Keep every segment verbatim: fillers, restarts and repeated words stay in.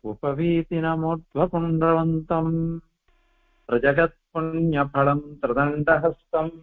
उपवीतिनमोद्वपुण्ड्रवन्तम् प्रजगत्पुण्यफलम् त्रिदण्डहस्तम्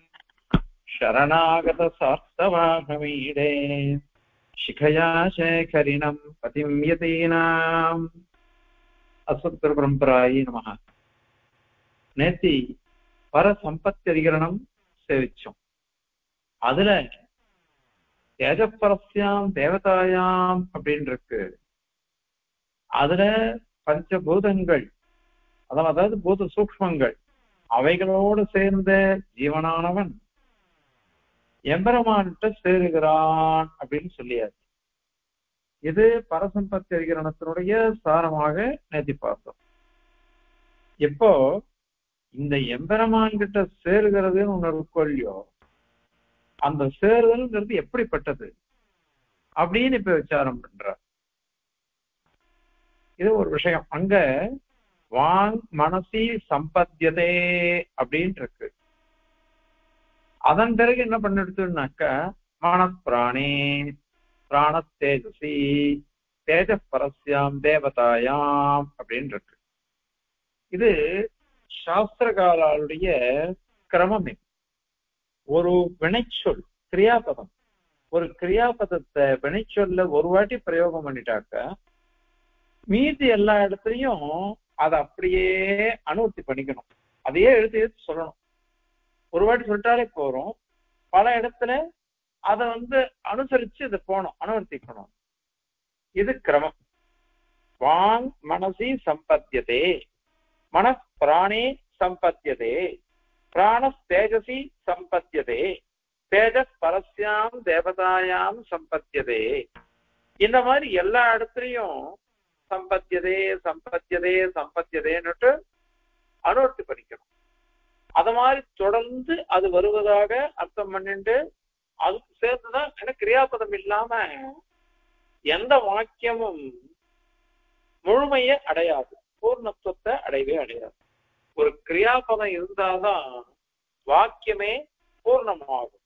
शरणागतसार्थवाहमीडे शिखया शेखरिणम् पतिम् यतीनाम् अस्मत्गुरुपरम्परायै नमः. நேத்தி பர சம்பத்தி அதிகரணம் சேவிச்சோம். அதுல தேஜப்பரஸ்யாம் தேவதாயாம் அப்படின்னு இருக்கு. அதுல பஞ்சபூதங்கள், அதாவது பூத சூக்ஷ்மங்கள், அவைகளோடு சேர்ந்த ஜீவனானவன் எம்பெருமான்கிட்ட சேருகிறான் அப்படின்னு சொல்லியாச்சு. இது பரசம்பத்தி அதிகரணத்தினுடைய சாரமாக நேத்தி பார்த்தோம். இப்போ இந்த எம்பெருமான் கிட்ட சேருகிறதுன்னு ஒண்ணு இருக்கோ, அந்த சேருதல்ங்கிறது எப்படிப்பட்டது அப்படின்னு இப்ப விசாரம் பண்றார். இது ஒரு விஷயம். அங்க வாங் மனசி சம்பத்தியதே அப்படின்னு இருக்கு. அதன் பிறகு என்ன பண்ணிடுச்சுனாக்க மனப்பிராணே பிராண தேஜசி தேஜ பரஸ்யாம் தேவதாயாம் அப்படின்னு இருக்கு. இது சாஸ்திரகாரருடைய கிரமமே. ஒரு வினைச்சொல் கிரியாபதம், ஒரு கிரியாபதத்தை வினைச்சொல்ல ஒரு வாட்டி பிரயோகம் பண்ணிட்டாக்க மீதி எல்லா இடத்துலயும் அதை அப்படியே அனுவர்த்தி பண்ணிக்கணும். அதையே எழுத்து எழுத்து சொல்லணும். ஒரு வாட்டி சொல்லிட்டாலே போறோம், பல இடத்துல அதை வந்து அனுசரிச்சு இதை போகணும், அனுவர்த்திக்கணும். இது கிரமம். வாங் மனசி சம்பத்தியதே, மன பிராணே சம்பத்தியதே, பிராண தேஜசி சம்பத்தியதே, தேஜ பரஸ்யாம் தேவதாயாம் சம்பத்தியதே. இந்த மாதிரி எல்லா இடத்துலயும் சம்பத்தியதே சம்பத்தியதே சம்பத்தியதேன்னுட்டு அனுவர்த்தி பண்ணிக்கணும். அத மாதிரி தொடர்ந்து அது வருவதாக அர்த்தம் பண்ணிட்டு அதுக்கு சேர்த்துதான். ஏன்னா கிரியாபதம் இல்லாம எந்த வாக்கியமும் முழுமைய அடையாது, பூர்ணத்துவத்தை அடையவே அடையாது. ஒரு கிரியாபதம் இருந்தாதான் வாக்கியமே பூர்ணமாகும்.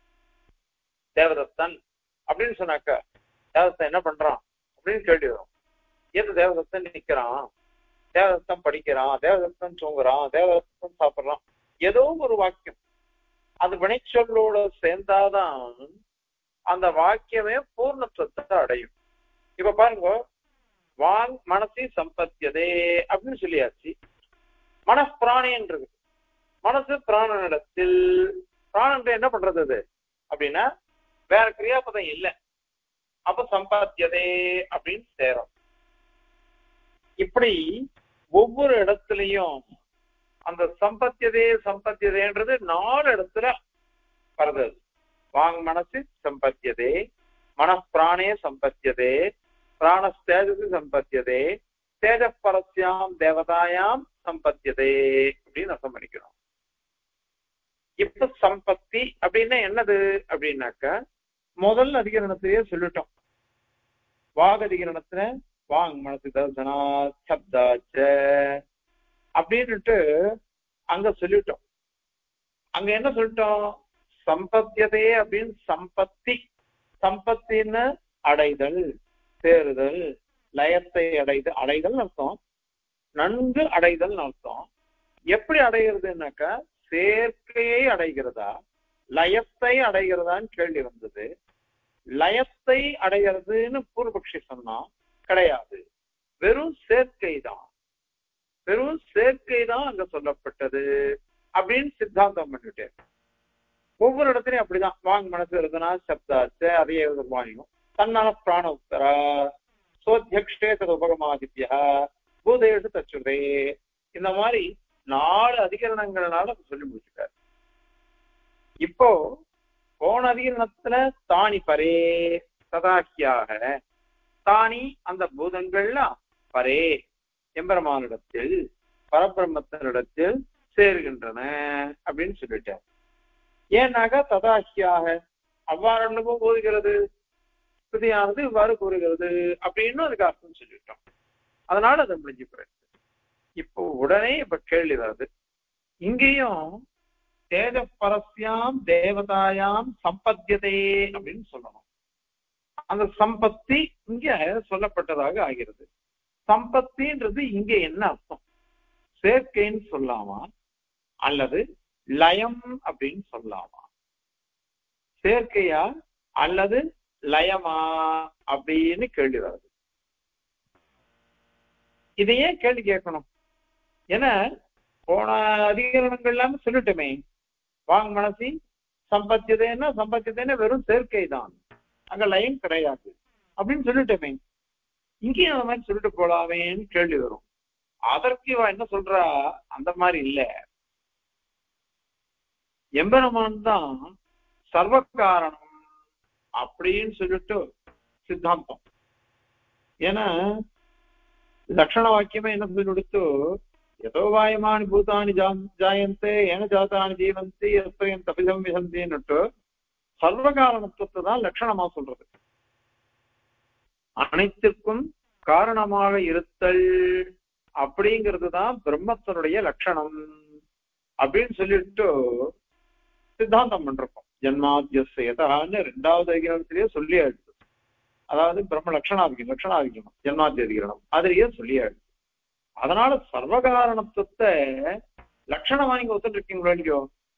தேவதத்தன் அப்படின்னு சொன்னாக்க தேவதத்தன் என்ன பண்றான் அப்படின்னு கேள்வி வரும். எது தேவதத்தன் நிக்கிறான், தேவதத்தன் படிக்கிறான், தேவதத்தன் தூங்குறான், தேவதத்தன் சாப்பிடுறான், ஏதோ ஒரு வாக்கியம் அது வினைச்சொல்லோட சேர்ந்தாதான் அந்த வாக்கியமே பூர்ணத்துவத்தை அடையும். இப்ப பாருங்க, வாங் மனசி சம்பத்தியதே அப்படின்னு சொல்லியாச்சு. மனப்பிராணின்றது மனசு பிராணனிடத்தில். பிராணன் என்ன பண்றது அது அப்படின்னா வேற கிரியாபதம் இல்லை, அப்ப சம்பாத்தியதே அப்படின்னு சேரும். இப்படி ஒவ்வொரு இடத்துலயும் அந்த சம்பத்தியதே சம்பத்தியதேன்றது நாலு இடத்துல வருது. வாங் மனசு சம்பத்தியதே, மனப்பிராணே சம்பத்தியதே, பிராணஸ்தேஜசி சம்பத்தியதே, தேஜ பரஸ்யாம் தேவதாயாம் சம்பத்தியதே அப்படின்னு அர்த்தம் பண்ணிக்கிறோம். இப்ப சம்பத்தி அப்படின்னா என்னது அப்படின்னாக்க முதல் அதிகரணத்திலேயே சொல்லிட்டோம். வாக் அதிகரணத்துல வாங் மனசு தர்சனா சப்தாச்ச அப்படின்னுட்டு அங்க சொல்லிட்டோம். அங்க என்ன சொல்லிட்டோம்? சம்பத்தியதே அப்படின்னு சம்பத்தி, சம்பத்தின்னு அடைதல், சேருதல், லயத்தை அடைதல், அடைதல் அர்த்தம், நன்கு அடைதல் அர்த்தம். எப்படி அடைகிறதுனாக்க சேர்க்கையை அடைகிறதா லயத்தை அடைகிறதான்னு கேள்வி வந்தது. லயத்தை அடைகிறதுன்னு பூர்வபக்ஷி சொன்னா கிடையாது, வெறும் சேர்க்கை தான், வெறும் சேர்க்கை தான் அங்க சொல்லப்பட்டது அப்படின்னு சித்தாந்தம் பண்ணிட்டேன். ஒவ்வொரு இடத்துலயும் அப்படிதான். வாங் மனசு இருந்தனா சப்தாச்சு அதையே வாங்கியும் தன்னால பிராண உத்தரா சோத்யக்ஷே தது உபகமாதித்யா பூதேஷு தச்சுதே, இந்த மாதிரி நாலு அதிகரணங்கள்னால சொல்லி முடிச்சுட்டாரு. இப்போ போன அதிகரணத்துல தானி பரே சதாக்கியாக, தானி அந்த பூதங்கள்லாம் பரே எம்பெருமானிடத்தில் பரபிரம்மத்தினிடத்தில் சேருகின்றன அப்படின்னு சொல்லிட்டார். ஏன்னாக்கா ததாக்கியாக அவ்வாறு அனுபவம் கூறுகிறது, ஸ்ருதியானது இவ்வாறு கூறுகிறது அப்படின்னு அதுக்கு அர்த்தம் சொல்லிட்டோம். அதனால அதை முடிஞ்சு போயிடுது. இப்போ உடனே இப்ப கேள்வி வருது, இங்கேயும் தேஜ பரஸ்யாம் தேவதாயாம் சம்பத்தியதே அப்படின்னு சொல்லணும். அந்த சம்பத்தி இங்க சொல்லப்பட்டதாக ஆகிறது. சம்பத்தின்றது இங்க என்ன அர்த்தம்? சேர்க்கைன்னு சொல்லாமா அல்லது லயம் அப்படின்னு சொல்லாமா? சேர்க்கையா அல்லது லயமா அப்படின்னு கேள்வி வருது. இதையே கேள்வி கேட்கணும். ஏன்னா போன அதிகரணங்கள் எல்லாமே சொல்லிட்டுமே, வாங் மனசி சம்பத்தியதேன்னா சம்பத்தியதேன்னா வெறும் சேர்க்கை தான், அங்க லயம் கிடையாது அப்படின்னு சொல்லிட்டோமே. இங்கேயும் அந்த மாதிரி சொல்லிட்டு போலாமேன்னு கேள்வி வரும். அதற்கு இவ என்ன சொல்றா, அந்த மாதிரி இல்ல, எம்பெருமான் தான் சர்வ காரணம் அப்படின்னு சொல்லிட்டு சித்தாந்தம். ஏன்னா லட்சண வாக்கியமே என்ன சொல்லி கொடுத்து, எதோ வாயமானி பூதானி ஜாயந்தே ஏன ஜாத்தானி ஜீவந்தி எஸ்வயம் தபிதம் விசந்தின்னுட்டு சர்வ காரணத்துவத்தை தான் லட்சணமா சொல்றது. அனைத்திற்கும் காரணமாக இருத்தல் அப்படிங்கிறது தான் பிரம்மத்தினுடைய லட்சணம் அப்படின்னு சொல்லிட்டு சித்தாந்தம் பண்றோம். ஜன்மாத்தியன்னு ரெண்டாவது அதிகாரத்திலேயே சொல்லி ஆயிடுச்சு. அதாவது பிரம்ம லட்சணாதிகம் லட்சணாதிகரணம் ஜன்மாத்திய அதிகரணம் அதுலயே சொல்லி ஆயிடுச்சு. அதனால சர்வகாரணத்துவத்தை லட்சணம் வாங்கி ஒத்துட்டு இருக்கீங்களோ இல்லையோ?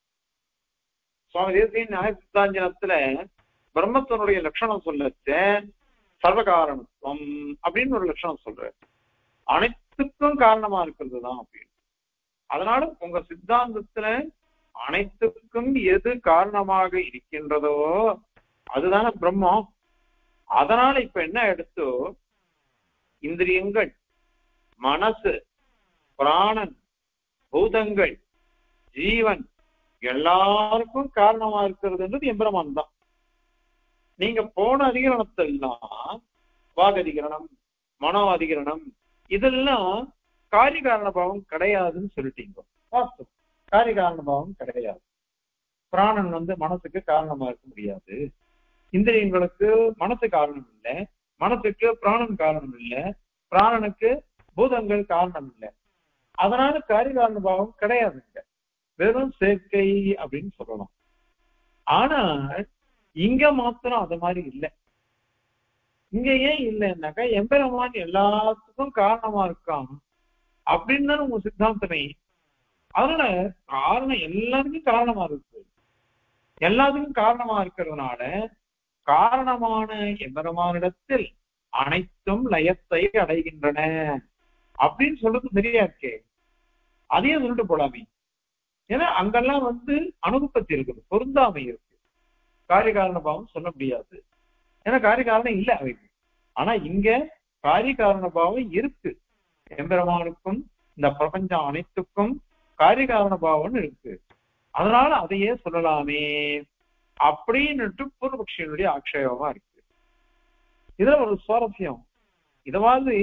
சுவாமி தேசிய நியாய சித்தாஞ்சனத்துல பிரம்மத்தினுடைய லட்சணம் சொல்லச்சு சர்வகாரணத்துவம் அப்படின்னு ஒரு லட்சணம் சொல்ற, அனைத்துக்கும் காரணமா இருக்கிறது தான் அப்படின்னு. அதனால உங்க சித்தாந்தத்துல அனைத்துக்கும் எது காரணமாக இருக்கின்றதோ அதுதானே பிரம்மம். அதனால இப்ப என்ன எடுத்தோ, இந்திரியங்கள், மனசு, பிராணன், பூதங்கள், ஜீவன் எல்லாருக்கும் காரணமா இருக்கிறதுன்றது எம்பெருமான் தான். நீங்க போன அதிகரணத்தெல்லாம் வாக் அதிகரணம், மனோ அதிகரணம் இதெல்லாம் காரிய காரண பாவம் கிடையாதுன்னு சொல்லிட்டீங்க. வாஸ்து காரிய காரண பாவம் கிடையாது. பிராணன் வந்து மனசுக்கு காரணமா இருக்க முடியாது, இந்திரியங்களுக்கு மனசு காரணம் இல்லை, மனசுக்கு பிராணன் காரணம் இல்லை, பிராணனுக்கு பூதங்கள் காரணம் இல்லை. அதனால காரிய காரண பாவம் கிடையாதுங்க, வெறும் சேர்க்கை அப்படின்னு சொல்லலாம். ஆனா இங்க மாத்திரம் அது மாதிரி இல்லை. இங்க ஏன் இல்லைன்னாக்கா எம்பெருமான் எல்லாத்துக்கும் காரணமா இருக்கான் அப்படின்னு தானே உங்க சித்தாந்தமே. அதனால காரணம் எல்லாருக்கும் காரணமா இருக்கு. எல்லாத்துக்கும் காரணமா இருக்கிறதுனால காரணமான எம்பெருமானிடத்தில் அனைத்தும் லயத்தை அடைகின்றன அப்படின்னு சொல்றது சரியா இருக்கே. அதையே சொல்லிட்டு போலாமே. ஏன்னா அங்கெல்லாம் வந்து அனுபவத்தி இருக்குது, பொருந்தாமை இருக்கு. காரிய காரண பாவம் சொல்ல முடியாது, ஏன்னா காரிய காரணம் இல்லை அவைக்கு. ஆனா இங்க காரிய காரண பாவம் இருக்கு. எம்பெருமானுக்கும் இந்த பிரபஞ்சம் அனைத்துக்கும் காரிய காரண பாவம் இருக்கு. அதனால அதையே சொல்லலாமே அப்படின்னுட்டு பூர்வபக்ஷியனுடைய ஆக்ஷேபமா இருக்கு. இதுல ஒரு சுவாரஸ்யம், இத மாதிரி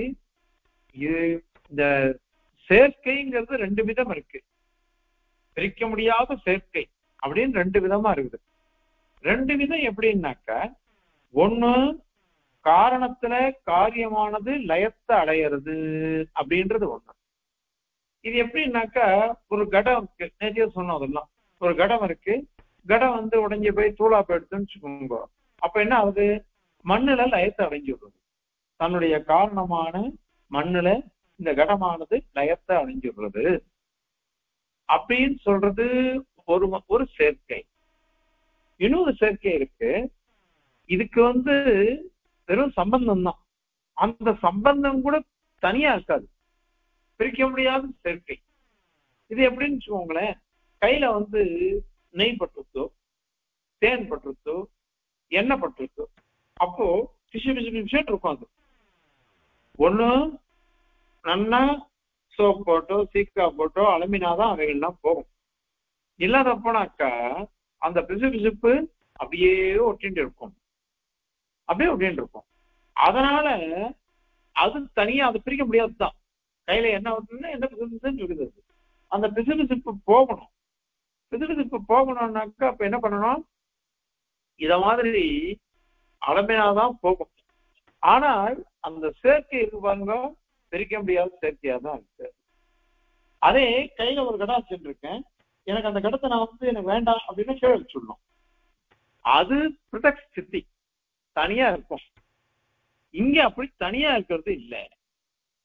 இந்த சேர்க்கைங்கிறது ரெண்டு விதம் இருக்கு. பிரிக்க முடியாத சேர்க்கை அப்படின்னு ரெண்டு விதமா இருக்குது. ரெண்டு விதம் எப்படின்னாக்க, ஒண்ணு காரணத்துல காரியமானது லயத்தை அடையிறது அப்படின்றது ஒண்ணு. இது எப்படின்னாக்கா, ஒரு கடம் இருக்கு, நேற்றைய சொன்னோம் அதெல்லாம். ஒரு கடம் இருக்கு, கடம் வந்து உடைஞ்சு போய் தூளா போயிடுதுன்னு வச்சுக்கோங்க. அப்ப என்ன ஆகுது, மண்ணுல லயத்தை அடைஞ்சு விடுறது. தன்னுடைய காரணமான மண்ணுல இந்த கடமானது லயத்தை அடைஞ்சு விடுறது அப்படின்னு சொல்றது ஒரு ஒரு சேர்க்கை. இன்னொரு சேர்க்கை இருக்கு, இதுக்கு வந்து வெறும் சம்பந்தம் தான், அந்த சம்பந்தம் கூட தனியா இருக்காது, பிரிக்க முடியாத சேர்க்கை. இது எப்படின்னு வச்சுக்கோங்களேன், கையில வந்து நெய் பட்டுருத்தோ, தேன் பட்டுருத்தோ, எண்ணெய் பட்டுருத்தோ, அப்போ பிசு பிசு பிசுன்னு இருக்கும். அது ஒண்ணு நல்லா சோப் போட்டோ சீக்கா போட்டோ அலமினாதான் அவைகள்லாம் போகும். இல்லாத போனாக்கா அந்த பிசு பிசுப்பு அப்படியே ஒட்டிட்டு இருக்கும், அப்படியே ஒட்டிட்டு இருக்கும். அதனால அது தனியா அது பிரிக்க முடியாதுதான். கையில என்ன ஒட்டுன்னா என்ன பிசுபிசுன்னு இருக்குது, அந்த பிசு பிசுப்பு போகணும். பிசு பிசுப்பு போகணும்னாக்கா அப்ப என்ன பண்ணணும், இத மாதிரி அலமினாதான் போகும். ஆனால் அந்த சேர்க்கை இருக்கு பாருங்க, பிரிக்க முடியாத சேர்க்கையா தான் இருக்கு. அதே கையில ஒரு கடா வச்சுருக்கேன், எனக்கு அந்த கடத்தை நான் வந்து எனக்கு வேண்டாம் அப்படின்னு கீழே வச்சுடணும், அது பிரிதக் ஸ்திதி, தனியா இருக்கும். இங்க அப்படி தனியா இருக்கிறது இல்லை.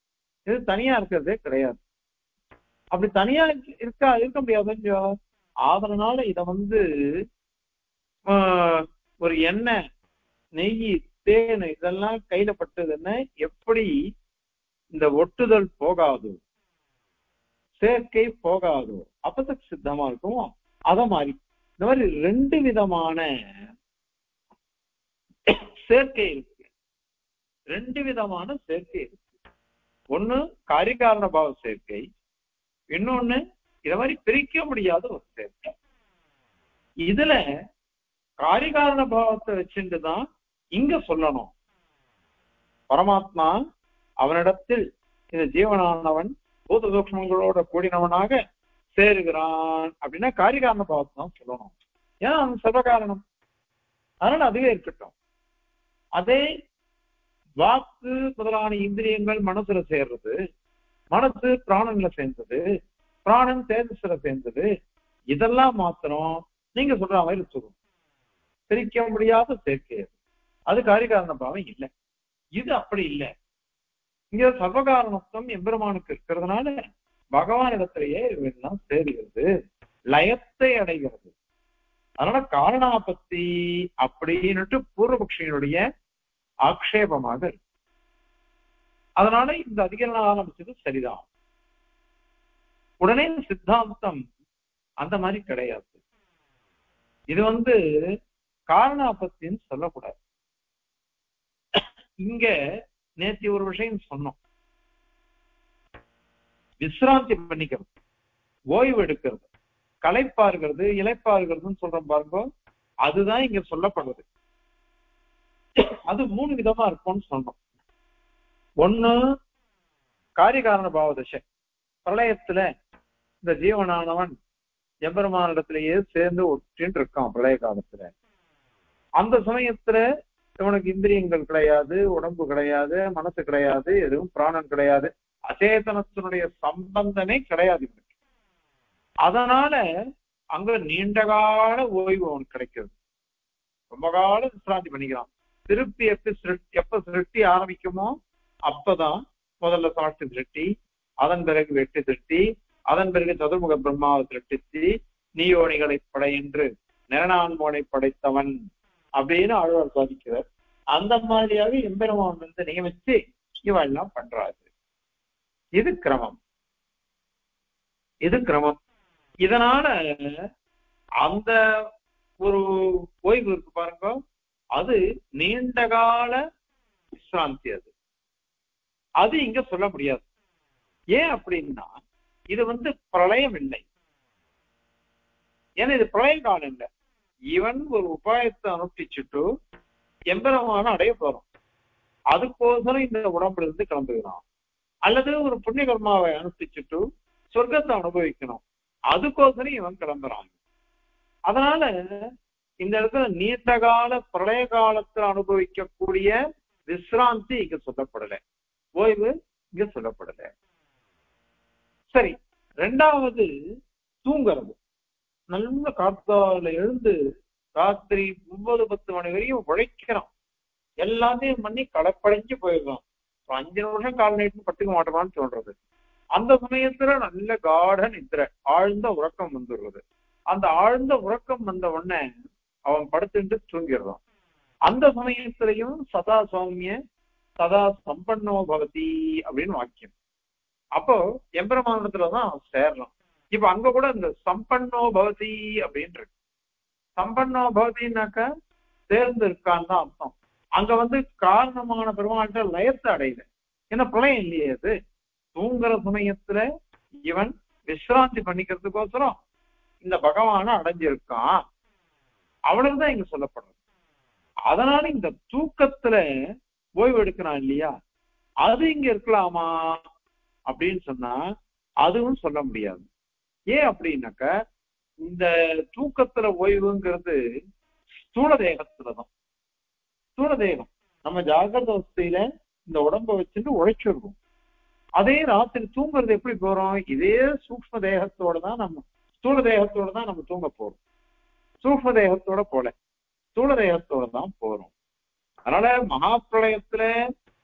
இது தனியா இருக்கிறதே கிடையாது. அப்படி தனியா இருக்கா இருக்க முடியாது. அதனால இத வந்து ஆஹ் ஒரு எண்ணெய், நெய், தேன் இதெல்லாம் கையில பட்டதுன்னு எப்படி இந்த ஒட்டுதல் போகாது, சேர்க்கை போகாது, அப்பத சித்தமா இருக்கும். அத மாதிரி இந்த மாதிரி ரெண்டு விதமான சேர்க்கை இருக்கு. ரெண்டு விதமான சேர்க்கை இருக்கு. ஒண்ணு காரிகாரண பாவ சேர்க்கை, இன்னொன்னு இத மாதிரி பிரிக்க முடியாத ஒரு சேர்க்கை. இதுல காரிகாரண பாவத்தை வச்சுட்டுதான் இங்க சொல்லணும். பரமாத்மா அவனிடத்தில் இந்த ஜீவனானவன் பூத சூக்ஷ்மங்களோட கூடினவனாக சேருகிறான் அப்படின்னா காரிகாரண பாவத்தை தான் சொல்லணும். ஏன்னா அவன் சர்வகாரணம், அதனால அதுவே இருக்கட்டும். அதே வாக்கு முதலான இந்திரியங்கள் மனசுல சேர்றது, மனசு பிராணன்ல சேர்ந்தது, பிராணன் தேஜஸ்ல சேர்ந்தது, இதெல்லாம் மாத்திரம் நீங்க சொல்ற மாதிரி சொல்லணும். பிரிக்க முடியாத சேர்க்கை அது காரிகாரண பாவம் இல்லை. இது அப்படி இல்லை. இங்க சர்வகாரணத்துவம் எம்பெருமானுக்கு இருக்கிறதுனால பகவான் இடத்திலேயே இவெல்லாம் சேருகிறது, லயத்தை அடைகிறது. அதனால காரணாபத்தி அப்படின்னுட்டு பூர்வபக்ஷியினுடைய ஆக்ஷேபமாக இருக்கு. அதனால இந்த அதிகரணம் ஆரம்பிச்சது சரிதான். உடனே சித்தாந்தம் அந்த மாதிரி கிடையாது. இது வந்து காரணாபத்தின்னு சொல்லக்கூடாது. இங்க நேற்று ஒரு விஷயம் சொன்னோம், விசிராந்தி பண்ணிக்கிறது, ஓய்வு எடுக்கிறது, களைப்பா இருக்கிறது, இளைப்பா இருக்கிறதுன்னு சொல்றோம் பாருங்க, அதுதான் இங்க சொல்லப்படுறது. அது மூணு விதமா இருக்கும்னு சொன்னோம். ஒண்ணு காரிகாரண பாவதசை, பிரளயத்துல இந்த ஜீவனானவன் எம்பெருமானிடத்திலேயே சேர்ந்து ஒற்றின்னு இருக்கான். பிரளய காலத்துல அந்த சமயத்துல இவனுக்கு இந்திரியங்கள் கிடையாது, உடம்பு கிடையாது, மனசு கிடையாது, எதுவும் பிராணன் கிடையாது, அச்சேதனத்தினுடைய சம்பந்தமே கிடையாது. அதனால அங்க நீண்ட கால ஓய்வு அவனுக்கு கிடைக்கிறது. ரொம்ப காலம் விசிராந்தி பண்ணிக்கிறான். திருப்பி எப்ப சிருஷ்டி எப்ப சிருஷ்டி ஆரம்பிக்குமோ அப்பதான் முதல்ல சாட்சி சிருஷ்டி, அதன் பிறகு வெட்டி சிருஷ்டி, அதன் பிறகு சதுர்முக பிரம்மாவை சிருஷ்டிச்சு நீயோனிகளை படையென்று நிரணான்மோனை படைத்தவன் அப்படின்னு ஆழ்வார் சாதிக்கிறார். அந்த மாதிரியாக எம்பெருமான் வந்து நியமிச்சு இவெல்லாம் பண்றாரு. இது கிரமம், இது கிரமம். இதனால அந்த ஒரு ஓய்வு இருக்கு பாருங்க, அது நீண்ட கால விசிராந்தி. அது அது இங்க சொல்ல முடியாது. ஏன் அப்படின்னா இது வந்து பிரளயம் இல்லை. ஏன்னா இது பிரளய காலம் இல்லை. இவன் ஒரு உபாயத்தை அனுஷ்டிச்சுட்டு எம்பெருமான அடைய போறோம், அதுக்கோசரம் இந்த உடம்புல இருந்து கிளம்புகிறான். அல்லது ஒரு புண்ணிய கர்மாவை அனுஷ்டிச்சுட்டு சொர்க்கத்தை அனுபவிக்கணும், அதுக்கோசரம் இவன் கிளம்புறான். அதனால இந்த இடத்துல நீண்ட கால பிரளய காலத்துல அனுபவிக்கக்கூடிய விசிராந்தி இங்க சொல்லப்படலை, ஓய்வு இங்க சொல்லப்படலை. சரி, ரெண்டாவது தூங்குறது. நல்ல காத்தால எழுந்து ராத்திரி ஒன்பது பத்து மணி வரையும் உழைக்கிறோம், எல்லாத்தையும் பண்ணி களைப்படைஞ்சு போயிடுறோம். அஞ்சு நிமிஷம் கால் நைட்டு பட்டுக்க மாட்டோமான்னு சொல்றது. அந்த சமயத்துல நல்ல காட நித்திரை, ஆழ்ந்த உறக்கம் வந்துடுறது. அந்த ஆழ்ந்த உறக்கம் வந்த உடனே அவன் படுத்துட்டு தூங்கிடுறான். அந்த சமயத்திலையும் சதா சௌமிய சதா சம்பன்னோ பவதி அப்படின்னு வாக்கியம். அப்போ எம்பெருமானத்துலதான் அவன் சேர்றான். இப்ப அங்க கூட இந்த சம்பன்னோ பவதி அப்படின்னு இருக்கு. சம்பன்னோ பவதினாக்கா சேர்ந்து இருக்கான்னு தான் அர்த்தம். அங்க வந்து காரணமான பெருமாள்கிட்ட லயத்தை அடையல. ஏன்னா பிரளயம் இல்லையே. அது தூங்குற சமயத்துல இவன் விசிராந்தி பண்ணிக்கிறதுக்கோசரம் இந்த பகவான அடைஞ்சிருக்கான், அவ்வளவுதான் இங்க சொல்லப்படுறது. அதனால இந்த தூக்கத்துல ஓய்வு எடுக்கிறான் இல்லையா, அது இங்க இருக்கலாமா அப்படின்னு சொன்னா அதுவும் சொல்ல முடியாது. ஏன் அப்படின்னாக்க இந்த தூக்கத்துல ஓய்வுங்கிறது ஸ்தூல தேகத்துலதான். ஸ்தூல தேகம் நம்ம ஜாகிரத அவஸ்தையில இந்த உடம்ப வச்சுட்டு உழைச்சிருக்கோம். அதே ராத்திரி தூங்குறது எப்படி போறோம், இதே சூக்ம தேகத்தோட தான் நம்ம, ஸ்தூல தேகத்தோட தான் நம்ம தூங்க போறோம். சூக்ம தேகத்தோட போல ஸ்தூல தேகத்தோட தான் போறோம். அதனால மகா பிரளயத்துல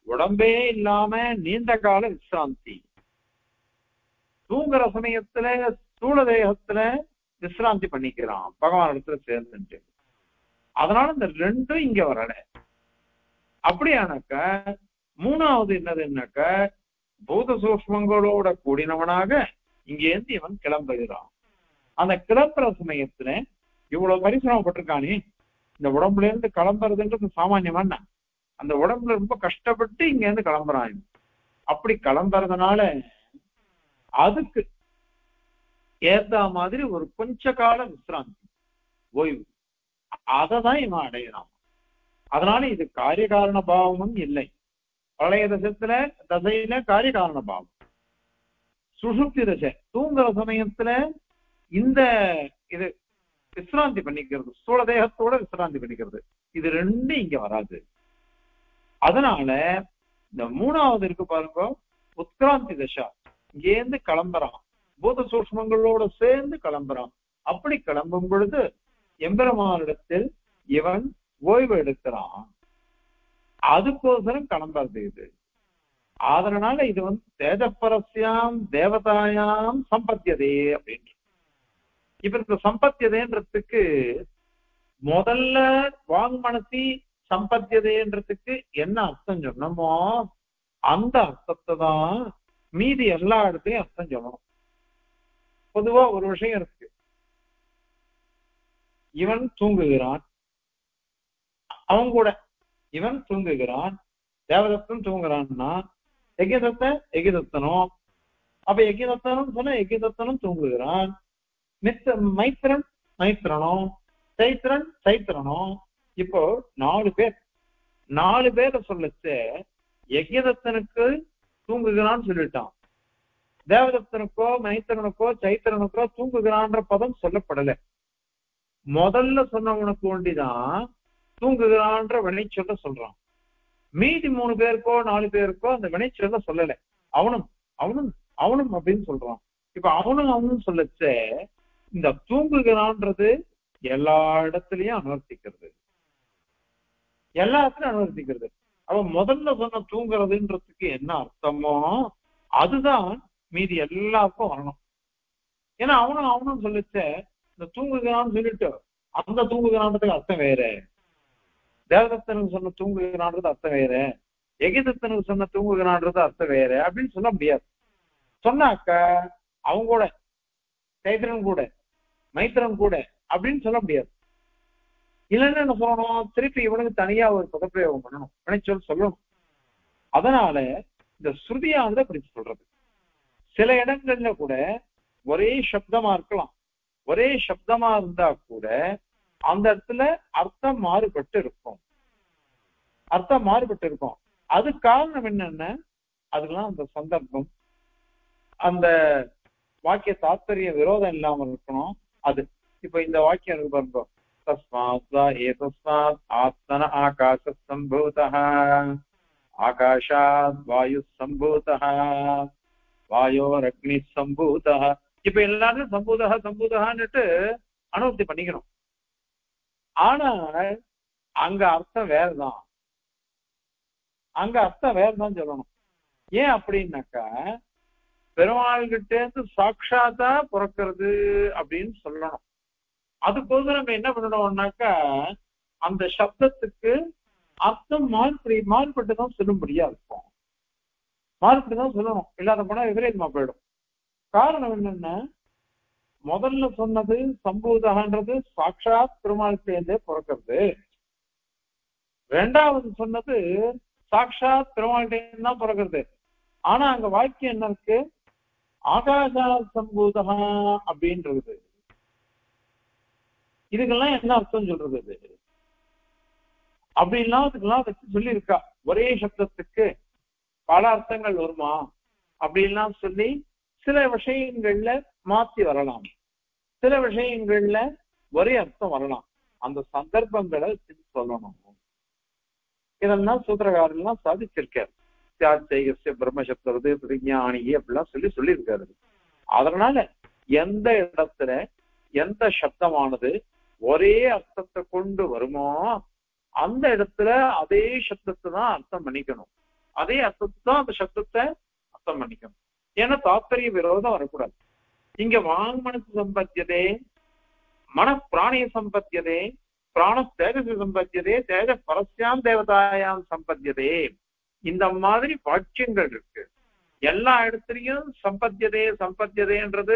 உடம்பே இல்லாம நீண்ட கால விசிராந்தி, தூங்குற சமயத்துல ஸ்தூல தேகத்துல விசிராந்தி பண்ணிக்கிறான் பகவான் இடத்துல சேர்ந்துட்டு. அதனால இந்த ரெண்டும் இங்க வரல. அப்படியானாக்க மூணாவது என்னதுன்னாக்க பூத சூக்ஷ்மங்களோட கூடினவனாக இங்கேருந்து இவன் கிளம்புகிறான். அந்த கிளம்புற சமயத்துல இவ்வளவு பரிசிரமப்பட்டிருக்கானே, இந்த உடம்புல இருந்து கிளம்புறதுன்றது சாமானியமான, அந்த உடம்புல ரொம்ப கஷ்டப்பட்டு இங்க இருந்து கிளம்புறான். அப்படி கிளம்புறதுனால அதுக்கு ஏத்த மாதிரி ஒரு கொஞ்ச கால விசிராந்தி, ஓய்வு, அததான் இவன் அடையிறான். அதனால இது காரிய காரண பாவமும் இல்லை. பழைய தசத்துல தசையில காரிய காரண பாவம், சுஷுப்தி தசை தூங்குற சமயத்துல இந்த இது விசிராந்தி பண்ணிக்கிறது, ஸ்தூல தேகத்தோட விசிராந்தி பண்ணிக்கிறது, இது ரெண்டும் இங்க வராது. அதனால இந்த மூணாவது இருக்கு பாருங்க, உத்கிராந்தி தசா, இங்கேருந்து கிளம்புறான், பூத சூக்ஷ்மங்களோட சேர்ந்து கிளம்புறான். அப்படி கிளம்பும் பொழுது எம்பெருமானிடத்தில் இவன் ஓய்வு எடுக்கிறான். அதுக்கோசரம் கிளம்புறது இது. அதனால இது வந்து தேஜப்பரஸ்யாம் தேவதாயாம் சம்பத்தியதே அப்படின்னு. இப்ப இந்த சம்பத்தியதேன்றதுக்கு முதல்ல வாங்மனசி சம்பத்தியதேன்றதுக்கு என்ன அர்த்தம் சொன்னோமோ அந்த அர்த்தத்தை தான் மீதி எல்லா இடத்துலயும் அர்த்தம் சொல்லணும். பொதுவா ஒரு விஷயம் இருக்கு, இவன் தூங்குகிறான், அவன் கூட இவன் தூங்குகிறான், தேவதத்தன் தூங்குறான்னா எகிதத்த எகிதத்தனும், அப்ப எகிதத்தனும் சொன்ன எகிதத்தனும் தூங்குகிறான், மித்த மைத்திரன் மைத்திரனும், சைத்திரன் சைத்திரனும். இப்போ நாலு பேர், நாலு பேரை சொல்லச்சு எகிதத்தனுக்கு தூங்குகிறான்னு சொல்லிட்டான், தேவதத்தனுக்கோ மைத்திரனுக்கோ சைத்திரனுக்கோ தூங்குகிறான்ற பதம் சொல்லப்படலை. முதல்ல சொன்னவனுக்கு ஒண்டிதான் தூங்குகிறான்ற வினைச்சொல்ல சொல்றான். மீதி மூணு பேருக்கோ நாலு பேருக்கோ அந்த வினைச்சொல்ல சொல்லல, அவனும் அவனும் அவனும் அப்படின்னு சொல்றான். இப்ப அவனும் அவனும் சொல்லச்ச இந்த தூங்குகிறான்றது எல்லா இடத்துலயும் அனுவர்த்திக்கிறது, எல்லாத்துலயும் அனுவர்த்திக்கிறது. அவன் முதல்ல சொன்ன தூங்குறதுன்றதுக்கு என்ன அர்த்தமோ அதுதான் மீதி எல்லாருக்கும் வரணும். ஏன்னா அவனும் அவனும் சொல்லிச்ச இந்த தூங்குகிறான்னு சொல்லிட்டு அந்த தூங்குகிறான்றதுக்கு அர்த்தம் வேற, தேவதத்தனுக்கு சொன்ன தூங்குகிறான்றது அர்த்தம் வேற, எகிதத்தனுக்கு சொன்ன தூங்குகிறான்றது அர்த்தம் வேற அப்படின்னு சொல்ல முடியாது. சொன்னாக்க அவங்க கூட சைத்திரன் கூட மைத்திரன் கூட அப்படின்னு சொல்ல முடியாது. இல்லைன்னு என்ன சொல்லணும், திருப்பி இவனுக்கு தனியா ஒரு பதப்பிரயோகம் பண்ணணும், வினைச்சொல் சொல்லணும். அதனால இந்த ஸ்ருதியானதை பிடிச்சு சொல்றது. சில இடங்கள்ல கூட ஒரே சப்தமா இருக்கலாம், ஒரே சப்தமா இருந்தா கூட அந்த இடத்துல அர்த்தம் மாறுபட்டு இருக்கும், அர்த்தம் மாறுபட்டு இருக்கும். அது காரணம் என்னன்னா அதுக்கெல்லாம் அந்த சந்தர்ப்பம், அந்த வாக்கிய தாத்பரிய விரோதம் இல்லாம இருக்கணும். அது இப்ப இந்த வாக்கியம் இருக்கு பாருங்க, தஸ்மாத் ஏதஸ்மாத் ஆத்மன ஆகாச சம்பூதः ஆகாஷாத் வாயு சம்பூதः வாயோரக்னி சம்பூதः. இப்ப எல்லாரும் சம்பூதः சம்பூதகான்னுட்டு அனுவர்த்தி பண்ணிக்கணும். ஆனா அங்க அர்த்தம் வேறதான், அங்க அர்த்தம் வேறதான் சொல்லணும். ஏன் அப்படின்னாக்கா பெருமாள்கிட்ட இருந்து சாட்சாத்தா பிறக்கிறது அப்படின்னு சொல்லணும். அதுக்கோசரம் நம்ம என்ன பண்ணணும்னாக்கா அந்த சப்தத்துக்கு அர்த்தம் மாறுபடி மாறுபட்டுதான் சொல்லும்படியா இருக்கும், மாறுபட்டுதான் சொல்லணும். இல்லாத போனா விபரீதமா போயிடும். காரணம் என்னன்னா முதல்ல சொன்னது சம்பூதகன்றது சாட்சாத் பெருமாள்கிட்டே பிறக்கிறது, ரெண்டாவது சொன்னது சாட்சாத் பெருமாள்கிட்ட தான் பிறக்கிறது. ஆனா அங்க வாக்கியம் என்ன இருக்கு, ஆகாஷா சம்பூதகா அப்படின்றது. இதுக்கெல்லாம் என்ன அர்த்தம் சொல்றது அப்படின்லாம் அதுக்கெல்லாம் வச்சு சொல்லி இருக்கா. ஒரே சப்தத்துக்கு பல அர்த்தங்கள் வருமா அப்படின்லாம் சொல்லி சில விஷயங்கள்ல மாத்தி வரலாம், சில விஷயங்கள்ல ஒரே அர்த்தம் வரலாம். அந்த சந்தர்ப்பங்களை சொல்லணும். இதெல்லாம் சூத்திரகாரெல்லாம் சாதிச்சிருக்காரு. பிரம்மசப்தவது பிரஜானிகி அப்படிலாம் சொல்லி சொல்லியிருக்காரு. அதனால எந்த இடத்துல எந்த சப்தமானது ஒரே அர்த்தத்தை கொண்டு வருமோ அந்த இடத்துல அதே சப்தத்தை தான் அர்த்தம் பண்ணிக்கணும். அதே அர்த்தத்தை தான் அந்த சப்தத்தை அர்த்தம் பண்ணிக்கணும். ஏன்னா தாத்பரிய விரோதம் வரக்கூடாது. இங்க வாங் மனசு சம்பத்தியதே, மன பிராணிய சம்பத்தியதே, பிராண தேஜசு சம்பத்தியதே, தேஜ பரஸ்யாம் தேவதாயாம் சம்பத்தியதே, இந்த மாதிரி வாக்கியங்கள் இருக்கு. எல்லா இடத்துலயும் சம்பத்தியதே சம்பத்தியதேன்றது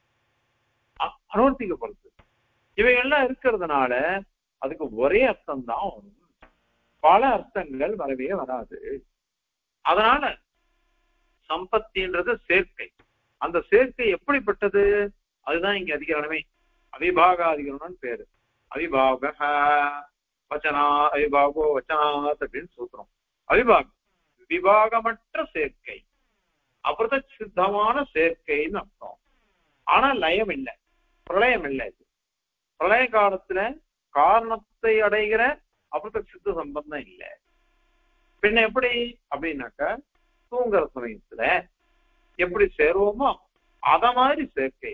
அனுவர்த்திக்கப்படுது. இவைகள்லாம் இருக்கிறதுனால அதுக்கு ஒரே அர்த்தம் தான் வரும், பல அர்த்தங்கள் வரவே வராது. அதனால சம்பத்தின்றது சேர்க்கை. அந்த சேர்க்கை எப்படிப்பட்டது, அதுதான் இங்க அதிகரணமே. அவிபாக அதிகரணம்னு பேரு. அவிபாக வச்சனா அவிபாகோ வச்சனாத் அப்படின்னு சொல்றோம். அவிபாகம் விபாகமற்ற சேர்க்கை, அப்புறம் சித்தமான சேர்க்கைன்னு அர்த்தம். ஆனா லயம் இல்லை, பிரளயம் இல்லை. இது பிரளய காலத்துல காரணத்தை அடைகிற அப்புறம் சித்த சம்பந்தம் இல்லை. பின்ன எப்படி அப்படின்னாக்க தூங்குற சமயத்துல எப்படி சேருவோமோ அத மாதிரி சேர்க்கை.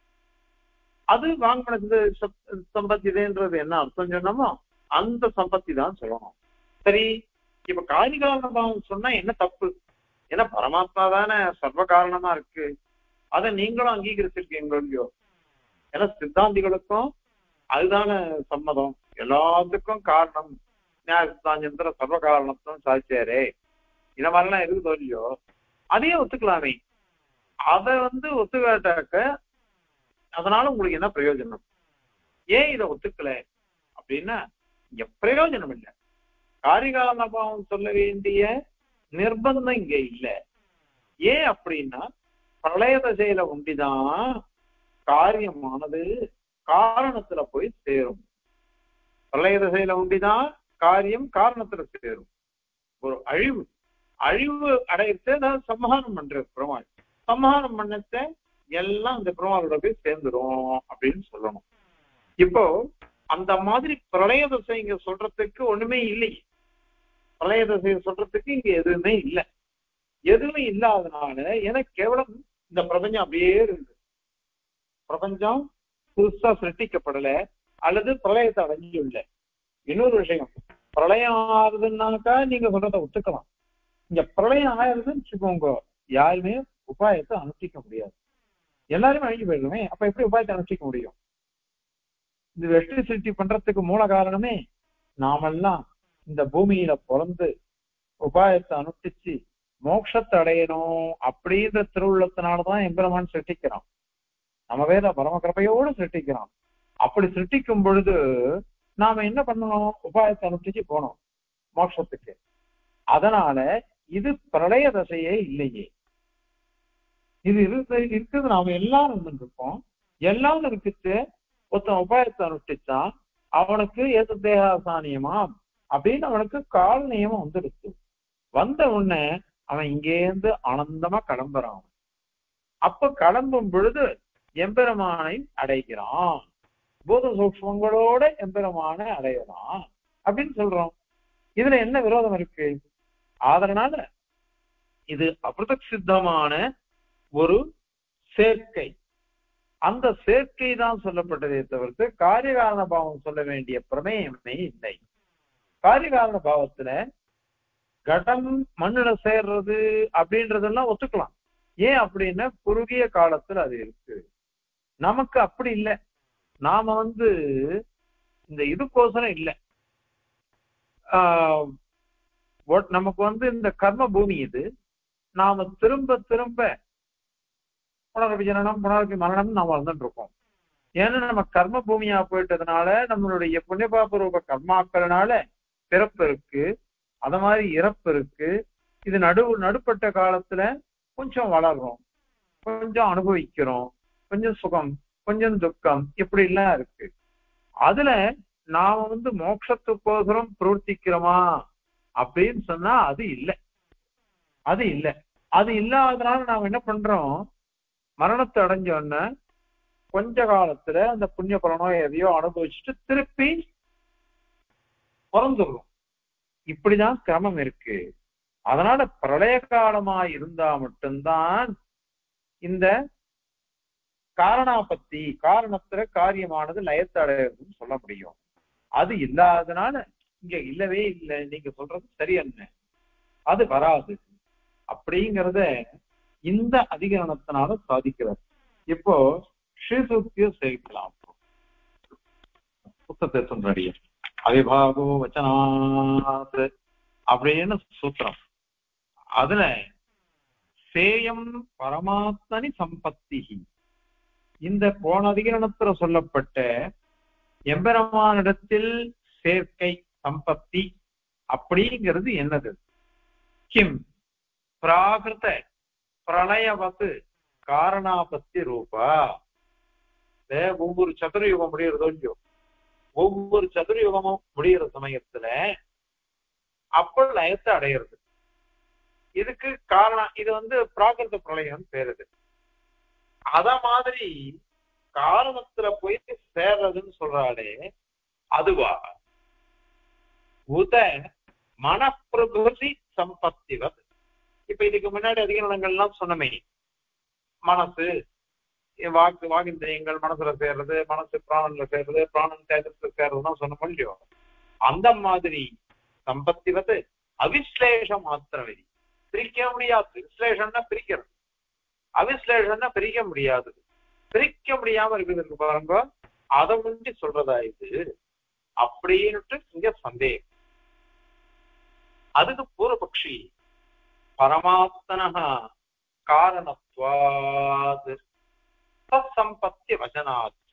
அது வாங்கின சம்பத்திதேன்றது என்ன அர்த்தம் சொன்னோமோ அந்த சம்பத்தி தான் சொல்லணும். சரி, இப்ப காரிகாரண பாவம் சொன்னா என்ன தப்பு? ஏன்னா பரமாத்மா தானே சர்வ காரணமா இருக்கு. அதை நீங்களும் அங்கீகரிச்சிருக்கீங்களோ இல்லையோ? ஏன்னா சித்தாந்திகளுக்கும் அதுதானே சம்மதம். எல்லாத்துக்கும் காரணம் நியாய சித்தாந்தந்திர சர்வ காரணத்தும் சாதிச்சாரே, இந்த மாதிரிலாம் இருக்குதோ இல்லையோ? அதையே ஒத்துக்கலாமே. அதை வந்து ஒத்துக்காட்டாக்க அதனால உங்களுக்கு என்ன பிரயோஜனம்? ஏன் இதை ஒத்துக்கல அப்படின்னா இங்க பிரயோஜனம் இல்லை. காரிகால பாவம் சொல்ல வேண்டிய நிர்பந்தம் இங்க இல்லை. ஏன் அப்படின்னா பிரளய தசையில ஒண்டிதான் காரியமானது காரணத்துல போய் சேரும். பிரளய தசையில ஒண்டிதான் காரியம் காரணத்துல சேரும். ஒரு அழிவு அழிவு அடையிட்டு நான் சம்ஹானம் பண்ற பெருமாள், சம்ஹானம் பண்ணத்த எல்லாம் அந்த பெருமாளோட போய் சேர்ந்துரும் அப்படின்னு சொல்லணும். இப்போ அந்த மாதிரி பிரளய தசை இங்க சொல்றதுக்கு ஒண்ணுமே இல்லை. பிரளய தசையை சொல்றதுக்கு இங்க எதுவுமே இல்லை. எதுவுமே இல்லாதனால எனக்கு கேவலம் இந்த பிரபஞ்சம் அப்படியே இருக்கு. பிரபஞ்சம் புதுசா சிருஷ்டிக்கப்படல அல்லது பிரளயத்தை அடைஞ்சுள்ள. இன்னொரு விஷயம், பிரளயம் ஆகுதுன்னாக்கா நீங்க சொல்றதை ஒத்துக்கலாம். இங்க பிரளயம் ஆயிருதுன்னு வச்சுக்கோங்க, யாருமே உபாயத்தை அனுஷ்டிக்க முடியாது. எல்லாருமே அழிஞ்சு போயிடுமே. அப்ப எப்படி உபாயத்தை அனுஷ்டிக்க முடியும்? இந்த வெற்றி சிருஷ்டி பண்றதுக்கு மூல காரணமே நாமெல்லாம் இந்த பூமியில பிறந்து உபாயத்தை அனுஷ்டிச்சு மோட்சத்தை அடையணும் அப்படின்ற திருவுள்ளத்தினாலதான் எம்பெருமான் சிருஷ்டிக்கிறான். நம்ம வேத பரம கிருபையோடு சிருஷ்டிக்கிறான். அப்படி சிருஷ்டிக்கும் பொழுது நாம என்ன பண்ணணும்? உபாயத்தை அனுஷ்டிச்சு போனோம் மோட்சத்துக்கு. அதனால இது பிரளய தசையே இல்லையே. இது இருக்கு இருக்குது நாம எல்லாரும் இருக்கோம். எல்லாரும் இருக்குது. ஒருத்தன் உபாயத்தை அனுஷ்டிச்சான், அவனுக்கு ஏது தேகாசானியமா அப்படின்னு அவனுக்கு கால நியமம் வந்துடுச்சு. வந்த உடனே அவன் இங்கேருந்து ஆனந்தமா கிளம்புறான். அப்ப கிளம்பும் பொழுது எம்பெருமானை அடைகிறான். பூத சூக்ஷ்மங்களோட எம்பெருமானை அடையலாம் அப்படின்னு சொல்றோம். இதுல என்ன விரோதம் இருக்கு? அதனால இது அபிருதக் சித்தமான ஒரு சேர்க்கை. அந்த சேர்க்கை தான் சொல்லப்பட்டதே தவிர்த்து காரியகாரண பாவம் சொல்ல வேண்டிய பிரமேயமே இல்லை. காரியகாரண பாவத்துல கடம் மண்ணுல சேர்றது அப்படின்றதெல்லாம் ஒத்துக்கலாம். ஏன் அப்படின்னா குறுகிய காலத்துல அது இருக்கு. நமக்கு அப்படி இல்லை. நாம வந்து இந்த இதுக்கோசரம் இல்லை. ஆஹ் நமக்கு வந்து இந்த கர்ம பூமி இது. நாம திரும்ப திரும்ப புனரபி ஜனனம் புனரபி மரணம் நாம வந்துட்டு இருக்கோம். ஏன்னா நம்ம கர்ம பூமியா போயிட்டதுனால நம்மளுடைய புண்ணியபாப ரூப கர்மாக்கள்னால பிறப்பு இருக்கு, அத மாதிரி இறப்பு இருக்கு. இது நடு நடுப்பட்ட காலத்துல கொஞ்சம் வளர்றோம், கொஞ்சம் அனுபவிக்கிறோம், கொஞ்சம் சுகம் கொஞ்சம் துக்கம், இப்படி எல்லாம் இருக்கு. அதுல நாம வந்து மோட்சத்துக்கோசரம் பிரவர்த்திக்கிறோமா அப்படின்னு சொன்னா அது இல்லை. அது இல்லை. அது இல்லாதனால நாம என்ன பண்றோம்? மரணத்தை அடைஞ்சோன்னா கொஞ்ச காலத்துல அந்த புண்ணிய பலனோ எதையோ அனுபவிச்சுட்டு திருப்பி பிறந்துடுறோம். இப்படிதான் கிரமம் இருக்கு. அதனால பிரளய காலமா இருந்தா மட்டும்தான் இந்த காரணாபத்தி காரணத்துல காரியமானது லயத்தை அடையிறதுன்னு சொல்ல முடியும். அது இல்லாதனால இங்க இல்லவே இல்லை. நீங்க சொல்றது சரி என்ன? அது வராது அப்படிங்கிறத இந்த அதிகரணத்தினால சாதிக்கிறார். இப்போ ஸ்ரீசூக்தியை சேவிக்கலாம். புத்தகத்தை சொல்றடிய அவிபாகோ வச்சனாத் அப்படின்னு சூத்திரம். அதுல சேயம் பரமாத்மனி சம்பத்தி, இந்த போன அதிகரணத்துல சொல்லப்பட்ட எம்பெருமானிடத்தில் சேர்க்கை சம்பத்தி அப்படிங்கிறது என்னது? கிம் பிராகிருத பிரளயவத்து காரணாபத்தி ரூபா. ஒவ்வொரு சதுரயுகம் முடியறதோ இல்லையோ, ஒவ்வொரு சதுரயுகமும் முடிகிற சமயத்துல அப்ப லயத்தை அடையிறது. இதுக்கு காரணம் இது வந்து பிராகிருத பிரளயம் பேருது. அத மாதிரி காரணத்துல போய் சேர்றதுன்னு சொல்றாளே அதுவா? உத மனப்பிரபுதி சம்பத்திவது. இப்ப இதுக்கு முன்னாடி அதிகரணங்கள்லாம் சொன்னமே, மனசு வாக்கு வாகிந்திரியங்கள் மனசுல சேர்றது, மனசு பிராணன்ல சேர்றது, பிராணன் தேஜஸ்ல சேர்றதுதான் சொன்ன முடியும். அந்த மாதிரி சம்பத்திவது அவிஸ்லேஷ மாத்திரவதி, பிரிக்க முடியாது. விஸ்லேஷம்னா பிரிக்கிறது, அவிஸ்லேஷம்னா பிரிக்க முடியாது. பிரிக்க முடியாம இருக்கிறதுக்கு பாருங்க, அதை முந்தி சொல்றதா இது அப்படின்னுட்டு இங்க சந்தேகம். அதுக்கு பூர்வபக்ஷி பரமாத்மனஹ காரணத்வாத் தத்சம்பத்தி வசனாச்ச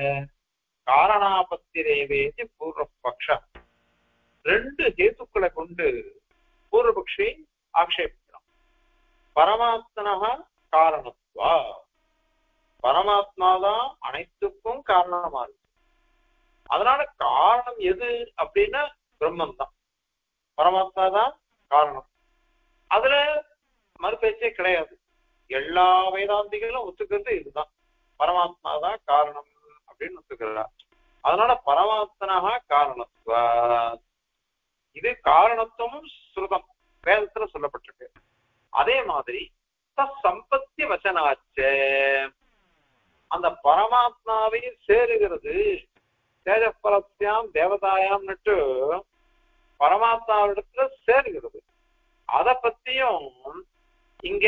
காரணாபத்திரேவேதி பூர்வபக்ஷ. ரெண்டு ஹேத்துக்களை கொண்டு பூர்வபக்ஷி ஆக்ஷேபிக்கிறான். பரமாத்மனஹ காரணத்வா, பரமாத்மாதான் அனைத்துக்கும் காரணமா இருக்கு. அதனால காரணம் எது அப்படின்னா பிரம்மன் தான், பரமாத்மா தான் காரணம். அதுல மறுபேச்சே கிடையாது. எல்லா வேதாந்திகளும் ஒத்துக்கிறது இதுதான், பரமாத்மா தான் காரணம் அப்படின்னு ஒத்துக்கிறார். அதனால பரமாத்மனாக காரணத்துவ, இது காரணத்துவமும் ஸ்ருதம் வேதத்துல சொல்லப்பட்டிருக்கு. அதே மாதிரி சம்பத்தி வச்சனாச்ச, அந்த பரமாத்மாவை சேருகிறது தேஜப்பரஸ்யாம் தேவதாயாம்னுட்டு பரமாத்மாவிடத்துல சேருகிறது. அத பத்தியும் இங்க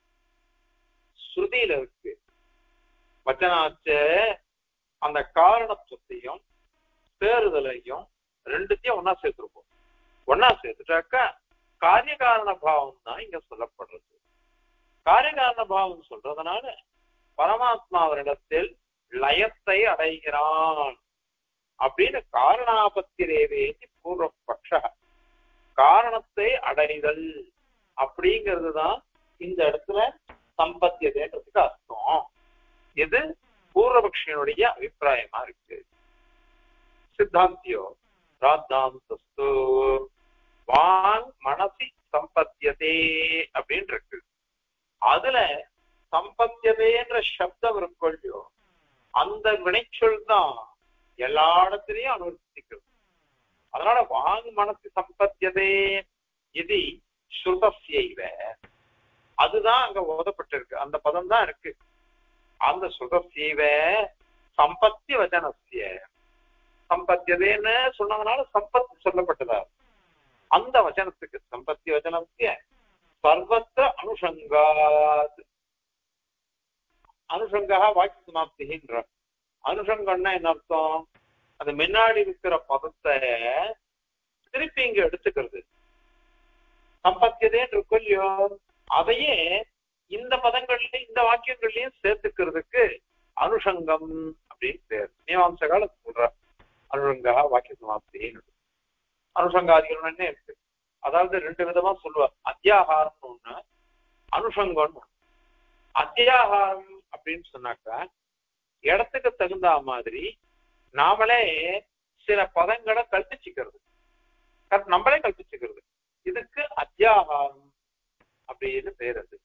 ஸ்ருதியில இருக்கு. வச்சனாச்ச அந்த காரணத்துவத்தையும் சேருதலையும் ரெண்டுத்தையும் ஒன்னா சேர்த்துருப்போம். ஒன்னா சேர்த்துட்டாக்கா காரிய காரண பாவம் தான் இங்க சொல்லப்படுறது. காரிய காரண பாவம் சொல்றதுனால பரமாத்மாவரிடத்தில் லயத்தை அடைகிறான் அப்படின்னு காரணாபத்திரேவேதி பூர்வபக்ஷ. காரணத்தை அடைதல் அப்படிங்கிறது தான் இந்த இடத்துல சம்பத்தியதேன்றதுக்கு அர்த்தம். இது பூர்வபக்ஷியனுடைய அபிப்பிராயமா இருக்கு. சித்தாந்தியோ ராத்தாந்தஸ்து வாங் மனசி சம்பத்தியதே அப்படின்னு இருக்கு. அதுல சம்பத்தியதேன்ற சப்தம் இருக்கொள்ளியோ, அந்த வினைச்சொல் தான் எல்லா இடத்திலையும் அனுவர்த்திக்கிறது. அதனால வாங் மனசு சம்பத்தியதே இது ஸ்ருதஸ்யைவ, அதுதான் அங்க ஓதப்பட்டிருக்கு, அந்த பதம் தான் இருக்கு. அந்த ஸ்ருதஸ்யைவ சம்பத்தி வச்சனஸ்ய, சம்பத்தியதேன்னு சொன்னதுனால சம்பத்தி சொல்லப்பட்டதா. அந்த வச்சனத்துக்கு சம்பத்தி வச்சனஸ்ய சர்வத்திர அனுஷங்காத், அனுஷங்கா வாக்கிய சமாப்தின்ற. அனுஷங்கம்னா என்ன அர்த்தம்? அது முன்னாடி இருக்கிற பதத்தை திருப்பி இங்க எடுத்துக்கிறது. சம்பத்தியதேன்னு இருக்கும் இல்லையோ, அதையே இந்த பதங்கள்லயும் இந்த வாக்கியங்கள்லயும் சேர்த்துக்கிறதுக்கு அனுஷங்கம் அப்படின்னு பேர். மீமாம்ச காலம் சொல்ற அனுஷங்கா வாக்கிய சமாப்தின்னு. அனுஷங்காதிகள் இருக்கு. அதாவது ரெண்டு விதமா சொல்லுவார். அத்தியாகாரம்னு ஒண்ணு, அனுஷங்கம்னு ஒண்ணு. அத்தியாகாரம் அப்படின்னு சொன்னாக்கா இடத்துக்கு தகுந்த மாதிரி நாமளே சில பதங்களை கல்பிச்சுக்கிறது, நம்மளே கல்பிச்சுக்கிறது. இதுக்கு அத்தியாகாரம் அப்படின்னு பேர். அது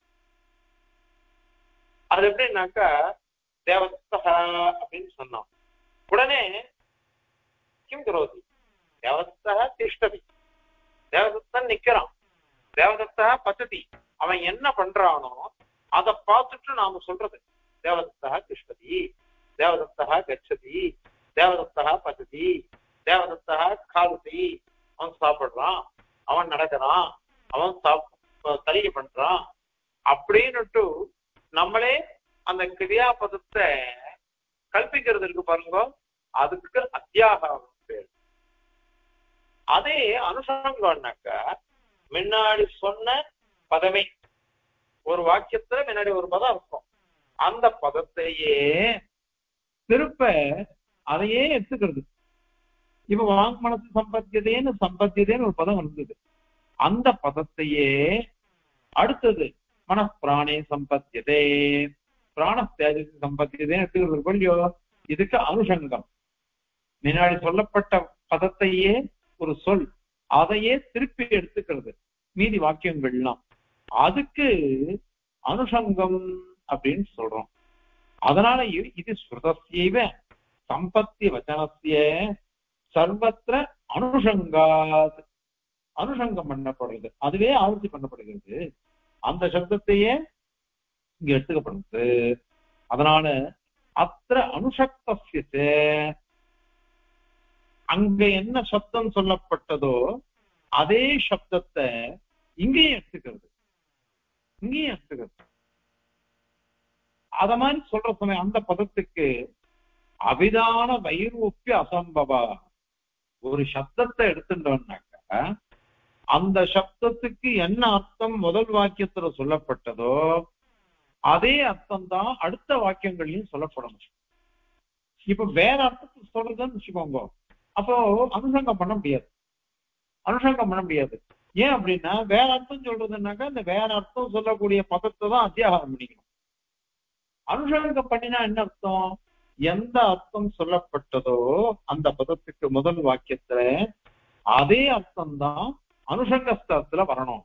அது எப்படின்னாக்கா தேவதத்தக அப்படின்னு சொன்னோம் உடனே கிம் கரோதி, தேவதத்தக திஷ்டதி, தேவதத்தன் நிக்கிறான், தேவதத்தக பச்சதி, அவன் என்ன பண்றானோ அதை பார்த்துட்டு நாம சொல்றது தேவதத்தக திஷ்டதி, தேவதத்தக கச்சதி, தேவதத்தக பச்சதி, தேவதத்தக காலதி. அவன் சாப்பிடுறான், அவன் நடக்கிறான் அவன் தலிகை பண்றான் அப்படின்னுட்டு நம்மளே அந்த கிரியாபதத்தை கல்பிக்கிறது இருக்கு பாருங்க, அதுக்கு அத்தியாகம் பேர். அதே அனுசங்கம்னாக்க முன்னாடி சொன்ன பதமே, ஒரு வாக்கியத்துல முன்னாடி ஒரு பதம் இருக்கும், அந்த பதத்தையே திருப்ப அதையே எடுத்துக்கிறது. இப்ப வாங் மனசு சம்பத்தியதேன்னு சம்பத்தியதேன்னு ஒரு பதம் வந்தது, அந்த பதத்தையே அடுத்தது மனப்பிராணே சம்பத்தியதே பிராணஸ்தேஜ சம்பத்தியதேன்னு எடுத்துக்கிறது இல்லையோ, இதுக்கு அனுஷங்கம். முன்னாடி சொல்லப்பட்ட பதத்தையே ஒரு சொல், அதையே திருப்பி எடுத்துக்கிறது மீதி வாக்கியங்கள்லாம், அதுக்கு அனுஷங்கம் அப்படின்னு சொல்றோம். அதனால இது ஸ்ருதஸ்யைவ சம்பத்தி வச்சனஸ்ய சர்வத்திர அனுஷங்காத், அனுஷங்கம் பண்ணப்படுறது, அதுவே ஆவர்த்தி பண்ணப்படுகிறது, அந்த சப்தத்தையே இங்க எடுத்துக்கப்படுறது. அதனால அத்திர அனுஷக்தஸ்ய, அங்க என்ன சப்தம் சொல்லப்பட்டதோ அதே சப்தத்தை இங்கேயும் எடுத்துக்கிறது, இங்கேயும் எடுத்துக்கிறது. அத மாதிரி சொல்ற சமயம் அந்த பதத்துக்கு அபிதான வைரூப்பிய அசம்பவா, ஒரு சப்தத்தை எடுத்துட்டோம்னாக்க அந்த சப்தத்துக்கு என்ன அர்த்தம் முதல் வாக்கியத்துல சொல்லப்பட்டதோ அதே அர்த்தம் தான் அடுத்த வாக்கியங்கள்லயும் சொல்லப்படணும். இப்ப வேற அர்த்தத்தை சொல்றதுன்னு வச்சுக்கோங்க, அப்போ அனுசங்கம் பண்ண முடியாது, அனுசங்கம் பண்ண முடியாது. ஏன் அப்படின்னா வேற அர்த்தம் சொல்றதுன்னாக்கா இந்த வேற அர்த்தம் சொல்லக்கூடிய பதத்தை தான் அத்தியாகாரம் பண்ணிக்கணும். அனுசங்கம் பண்ணினா என்ன அர்த்தம், எந்த அர்த்தம் சொல்லப்பட்டதோ அந்த பதத்துக்கு முதல் வாக்கியத்துல அதே அர்த்தம் தான் அனுசங்கஸ்தத்துல வரணும்.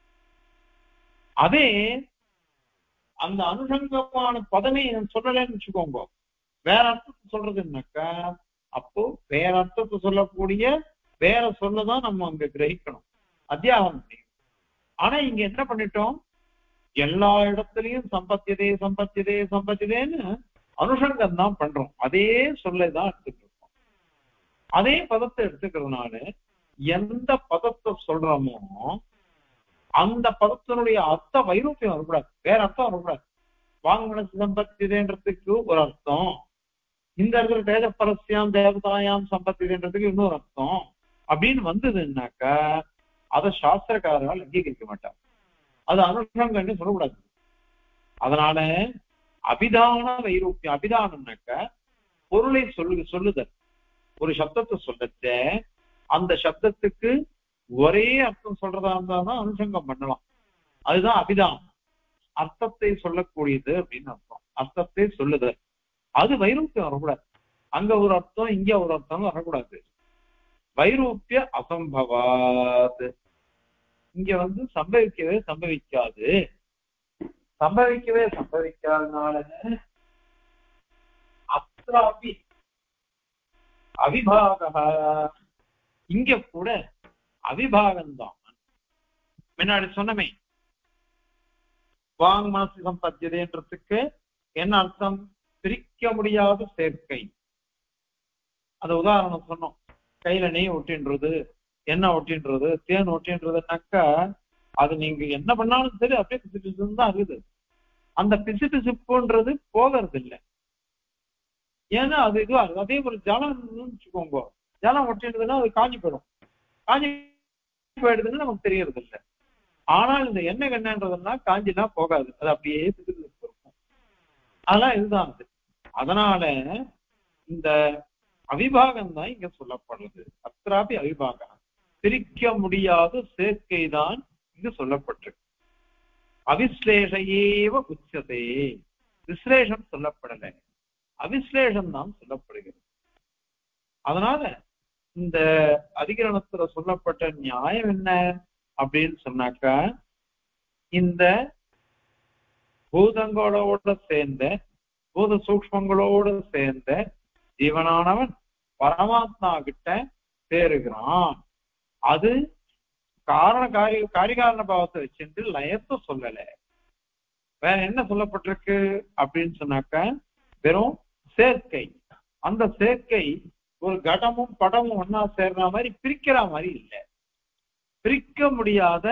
அதே அந்த அனுசங்கமான பதமே சொல்லலன்னு வச்சுக்கோங்க, வேற அர்த்தத்தை சொல்றதுன்னாக்கா அப்போ வேற அர்த்தத்தை சொல்லக்கூடிய வேற சொல்லதான் நம்ம அங்க கிரகிக்கணும், அத்தியாகம் பண்ணிக்கணும். ஆனா இங்க என்ன பண்ணிட்டோம், எல்லா இடத்துலயும் சம்பத்தியதே சம்பத்தியதே சம்பத்தியதேன்னு அனுஷங்கம் தான் பண்றோம், அதே சொல்லைதான் எடுத்துட்டு இருக்கோம். அதே பதத்தை எடுத்துக்கிறதுனால எந்த பதத்தை சொல்றோமோ அந்த பதத்தினுடைய அர்த்த வைரூப்பியம் வரக்கூடாது, வேற அர்த்தம் வரக்கூடாது. வாங் மனசு சம்பத்தியதேன்றதுக்கு ஒரு அர்த்தம், இந்த இடத்துல தேஜப்பரஸ்யாம் தேவதாயாம் சம்பத்தியதேன்றதுக்கு இன்னொரு அர்த்தம் அப்படின்னு வந்ததுன்னாக்கா அதை சாஸ்திரக்காரர்கள் அங்கீகரிக்க மாட்டாங்க, அது அனுஷங்கன்னு சொல்லக்கூடாது. அதனால அபிதான வைரூப்பியம், அபிதானம்னாக்க பொருளை சொல்லு சொல்லுதல், ஒரு சப்தத்தை சொல்லச்ச அந்த சப்தத்துக்கு ஒரே அர்த்தம் சொல்றதா இருந்தாதான் அனுஷங்கம் பண்ணலாம், அதுதான் அபிதானம். அர்த்தத்தை சொல்லக்கூடியது அப்படின்னு அர்த்தம், அர்த்தத்தை சொல்லுதல், அது வைரூப்பியம் வரக்கூடாது. அங்க ஒரு அர்த்தம் இங்க ஒரு அர்த்தம் வரக்கூடாது, வைரூப்பிய அசம்பவாது. இங்க வந்து சம்பவிக்கவே சம்பவிக்காது, சம்பவிக்கவே சம்பவிக்காதனால அத்ராபி அவிபாக, இங்க கூட அவிபாகம்தான். முன்னாடி சொன்னமே வாங் மனசு சம்பத்தியதேன்றதுக்கு என்ன அர்த்தம், பிரிக்க முடியாத சேர்க்கை. அந்த உதாரணம் சொன்னோம், கையில நெய் ஒட்டின்றது, எண்ணெய் ஒட்டின்றது, தேன் ஒட்டின்றதுனாக்கா அது நீங்க என்ன பண்ணாலும் சரி அப்படியே பிசு பிசுன்னு தான் இருக்குது, அந்த பிசு பிசுப்புன்றது போகிறது இல்லை. ஏன்னா அது இதுவா இருக்கு. அதே ஒரு ஜலம் வச்சுக்கோங்க, ஜலம் ஒட்டின்றதுன்னா அது காஞ்சி போயிடும், காஞ்சி போயிடுதுன்னு நமக்கு தெரியறது இல்லை. ஆனால் இந்த எண்ணெய் எண்ணெய்ன்றதுன்னா காஞ்சிலாம் போகாது, அது அப்படியே பிசு பிசுப்பு இருக்கும். அதெல்லாம் இதுதான் அது. அதனால இந்த அவிபாகம் தான் இங்க சொல்லப்படுறது, அத்திராபி அவிபாகம், பிரிக்க முடியாத சேர்க்கை தான் இங்கு சொல்லப்பட்டிருக்கு. அவிஸ்லேஷையேவ உச்சதே, விஸ்லேஷம் சொல்லப்படலை, அவிஸ்லேஷம் தான் சொல்லப்படுகிறது. அதனால இந்த அதிகரணத்துல சொல்லப்பட்ட நியாயம் என்ன அப்படின்னு சொன்னாக்கா, இந்த பூதங்களோட சேர்ந்த பூத சூக்ஷ்மங்களோட சேர்ந்த ஜீவனானவன் பரமாத்மா கிட்ட சேருகிறான். அது காரண காரிய காரிகாரண பாவத்தை வச்சுட்டு லயத்தை சொல்லல. வேற என்ன சொல்லப்பட்டிருக்கு அப்படின்னு சொன்னாக்க வெறும் சேர்க்கை. அந்த சேர்க்கை ஒரு கடமும் படமும் ஒன்னா சேர்ற மாதிரி பிரிக்கிற மாதிரி இல்லை, பிரிக்க முடியாத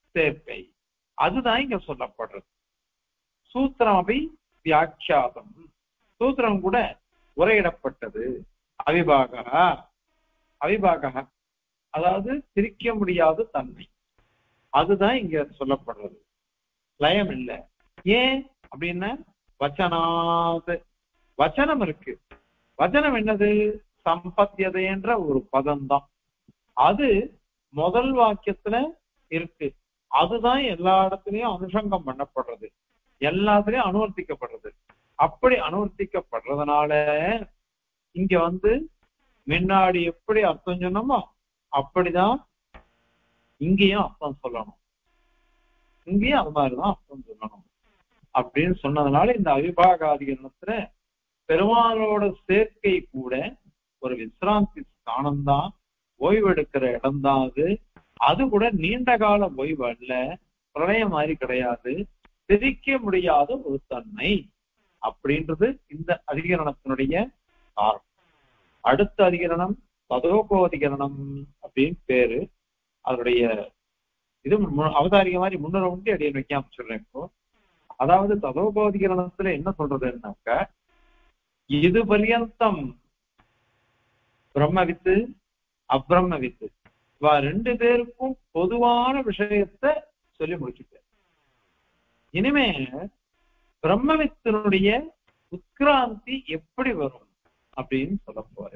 சேர்க்கை, அதுதான் இங்க சொல்லப்படுறது. சூத்திரம் அபி வியாக்கியாதம், சூத்திரம் கூட உரையிடப்பட்டது. அவிபாக அவிபாக அதாவது பிரிக்க முடியாத தன்மை, அதுதான் இங்க சொல்லப்படுறது. லயம் இல்லை. ஏன் அப்படின்னா வச்சனாது, வச்சனம் இருக்கு. வச்சனம் என்னது? சம்பத்தியதை என்ற ஒரு பதம் தான். அது முதல் வாக்கியத்துல இருக்கு. அதுதான் எல்லா இடத்துலயும் அனுஷங்கம் பண்ணப்படுறது, எல்லாத்துலயும் அனுவர்த்திக்கப்படுறது. அப்படி அனுவர்த்திக்கப்படுறதுனால இங்க வந்து முன்னாடி எப்படி அர்த்தம் சொன்னோமோ அப்படிதான் இங்கேயும் அர்த்தம் சொல்லணும், இங்கேயும் அது மாதிரிதான் அர்த்தம் சொல்லணும் அப்படின்னு சொன்னதுனால இந்த அவிபாகாதிகரணத்துல பெருமாளோட சேர்க்கை கூட ஒரு விசிராந்தி ஸ்தானம் தான், ஓய்வெடுக்கிற இடம் தான் அது. அது கூட நீண்ட கால ஓய்வு அல்ல, பிரளயம் மாதிரி கிடையாது, பிரிக்க முடியாத ஒரு தன்மை அப்படின்றது இந்த அதிகரணத்தினுடைய காரணம். அடுத்த அதிகரணம் ததோகோதிகரணம் அப்படின்னு பேரு. அதனுடைய இது அவதாரிக மாதிரி முன்னுரை உண்டு அடியை வைக்காம சொல்றேன் இப்போ. அதாவது ததோகோதிகரணத்துல என்ன சொல்றதுன்னாக்க, இது பர்யந்தம் பிரம்மவித்து அப்ரம்மவித்து இவா ரெண்டு பேருக்கும் பொதுவான விஷயத்த சொல்லி முடிச்சுட்டேன். இனிமே பிரம்மவித்தினுடைய உத்கிராந்தி எப்படி வரும் அப்படின்னு சொல்ல போற.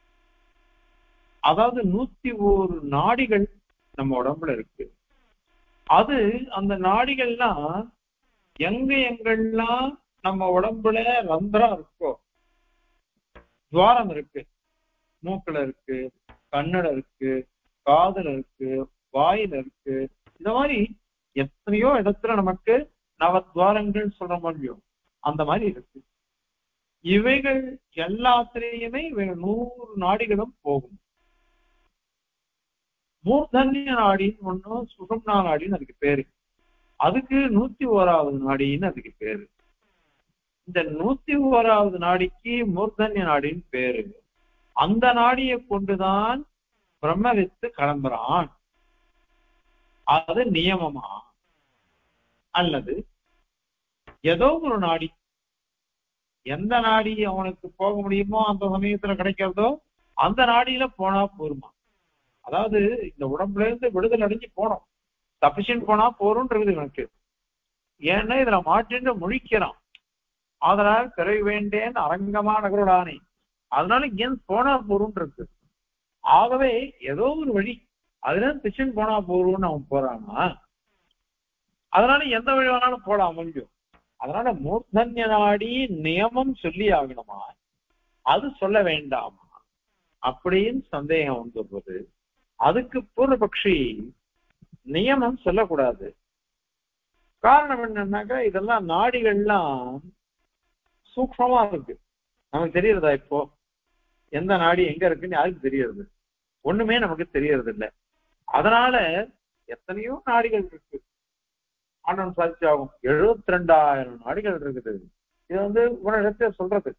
அதாவது நூத்தி ஒரு நாடிகள் நம்ம உடம்புல இருக்கு. அது அந்த நாடிகள்லாம் எங்க எங்கெல்லாம் நம்ம உடம்புல ரந்திரம் இருக்கோ, துவாரம் இருக்கு, மூக்குல இருக்கு, கண்ணுல இருக்கு, காதுல இருக்கு, வாயில இருக்கு, இந்த மாதிரி எத்தனையோ இடத்துல நமக்கு நவத்வாரங்கள் சொல்ற மாதிரியும் அந்த மாதிரி இருக்கு. இவைகள் எல்லாத்திலையுமே நூறு நாடிகளும் போகும். மூர்தன்ய நாடின்னு ஒண்ணும் சுஷும்னா நாடின்னு அதுக்கு பேரு. அதுக்கு நூத்தி ஓராவது நாடின்னு அதுக்கு பேரு. இந்த நூத்தி ஓராவது நாடிக்கு மூர்தன்ய நாடின்னு பேரு. அந்த நாடியை கொண்டுதான் பிரம்மவித்து கிளம்புறான். அது நியமமா அல்லது ஏதோ ஒரு நாடி, எந்த நாடி அவனுக்கு போக முடியுமோ அந்த சமயத்துல கிடைக்கிறதோ அந்த நாடியில போனா போருமா. அதாவது இந்த உடம்புல இருந்து விடுதலை அடைஞ்சு போனோம், சபிஷன் போனா போறோன்றது எனக்கு. ஏன்னா இதுல மாற்றின்னு முழிக்கிறான். அதனால் பிறகு வேண்டேன் அரங்கமா நகரோடானே, அதனால ஏன் போனா போறோன் இருக்கு. ஆகவே ஏதோ ஒரு வழி, அதுல பிஷன் போனா போறோம்னு அவன் போறானா, அதனால எந்த வழி வேணாலும் போலாம் முடியும். அதனால மூர்தன்ய நாடி நியமம் சொல்லி ஆகணுமா, அது சொல்ல வேண்டாமா அப்படின்னு சந்தேகம் வந்துடுறது. அதுக்கு பூர்வபக்ஷி நியமம் சொல்லக்கூடாது. காரணம் என்னன்னாக்கா இதெல்லாம் நாடிகள்லாம் சூக்ஷமா இருக்கு, நமக்கு தெரியறதா? இப்போ எந்த நாடி எங்க இருக்குன்னு யாருக்கு தெரியறது? ஒண்ணுமே நமக்கு தெரியறது இல்லை. அதனால எத்தனையோ நாடிகள் இருக்கு. ஆனந்த் சாட்சி ஆகும் எழுபத்தி ரெண்டாயிரம் நாடிகள் இருக்குது. இது வந்து உலகத்தை சொல்றது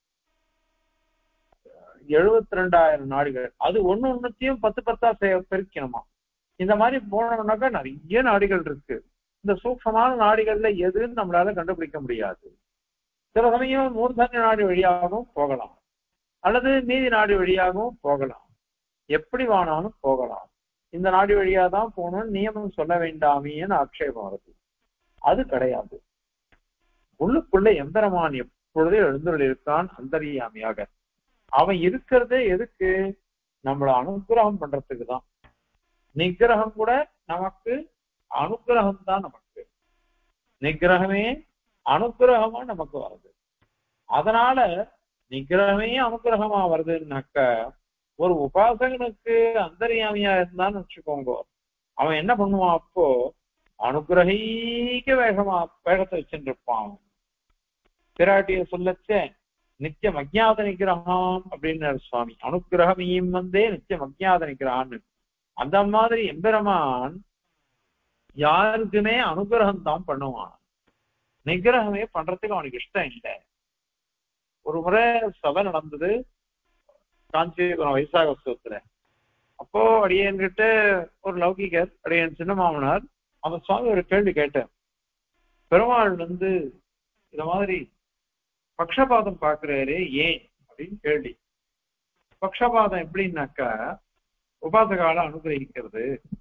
எழுபத்தி ரெண்டாயிரம் நாடிகள். அது ஒண்ணு ஒண்ணுத்தையும் பத்து பத்தா பெருக்கணுமா. இந்த மாதிரி போனோம்னாக்கா நிறைய நாடிகள் இருக்கு. இந்த சூக்ஷமான நாடிகள்ல எதுன்னு நம்மளால கண்டுபிடிக்க முடியாது. சில சமயம் மூர்தன்ய நாடி வழியாகவும் போகலாம், அல்லது நீதி நாடி வழியாகவும் போகலாம், எப்படி வேணாலும் போகலாம். இந்த நாடி வழியா தான் போகணும்னு நியமம் சொல்ல வேண்டாமேன்னு ஆட்சேபம் வருது. அது கிடையாது. உள்ளுக்குள்ள எம்பெருமான் எப்பொழுதே எழுந்துள்ள இருக்கான் அந்தரியாமியாக. அவன் இருக்கிறதே எதுக்கு? நம்மள அனுகிரகம் பண்றதுக்கு தான். நிகிரகம் கூட நமக்கு அனுகிரகம் தான். நமக்கு நிகிரகமே அனுகிரகமா நமக்கு வருது. அதனால நிகிரகமே அனுகிரகமா வருதுன்னாக்க ஒரு உபாசகனுக்கு அந்தரியாமியா இருந்தான்னு வச்சுக்கோங்க, அவன் என்ன பண்ணுவான்? அப்போ அனுகிரகிக்க வேகமா வேகத்தை வச்சுட்டு இருப்பான். பிராட்டிய சொல்லச்சே நித்தியம் அஜ்ஞாத நிகிரகம் அப்படின்னு சுவாமி. அனுகிரகமையும் வந்தே நித்தியம் அஜ்ஞாத நிகிரகான்னு. அந்த மாதிரி எம்பெருமான் யாருக்குமே அனுகிரகம் தான் பண்ணுவான், நிகிரகமே பண்றதுக்கு அவனுக்கு இஷ்டம் இல்லை. ஒரு முறை சபை நடந்தது காஞ்சிபுரம் வைசாக உற்சவத்துல. அப்போ அடியன்கிட்ட ஒரு லௌகிகர், அடியன் சின்ன மாமனார், அந்த சுவாமி ஒரு கேள்வி கேட்டேன். பெருமாள் வந்து இந்த மாதிரி பக்ஷபாதம் பாக்குறாரு ஏன் அப்படின்னு கேள்வி. பக்ஷபாதம் எப்படின்னாக்கா உபாசகால அனுகிரகிக்கிறது,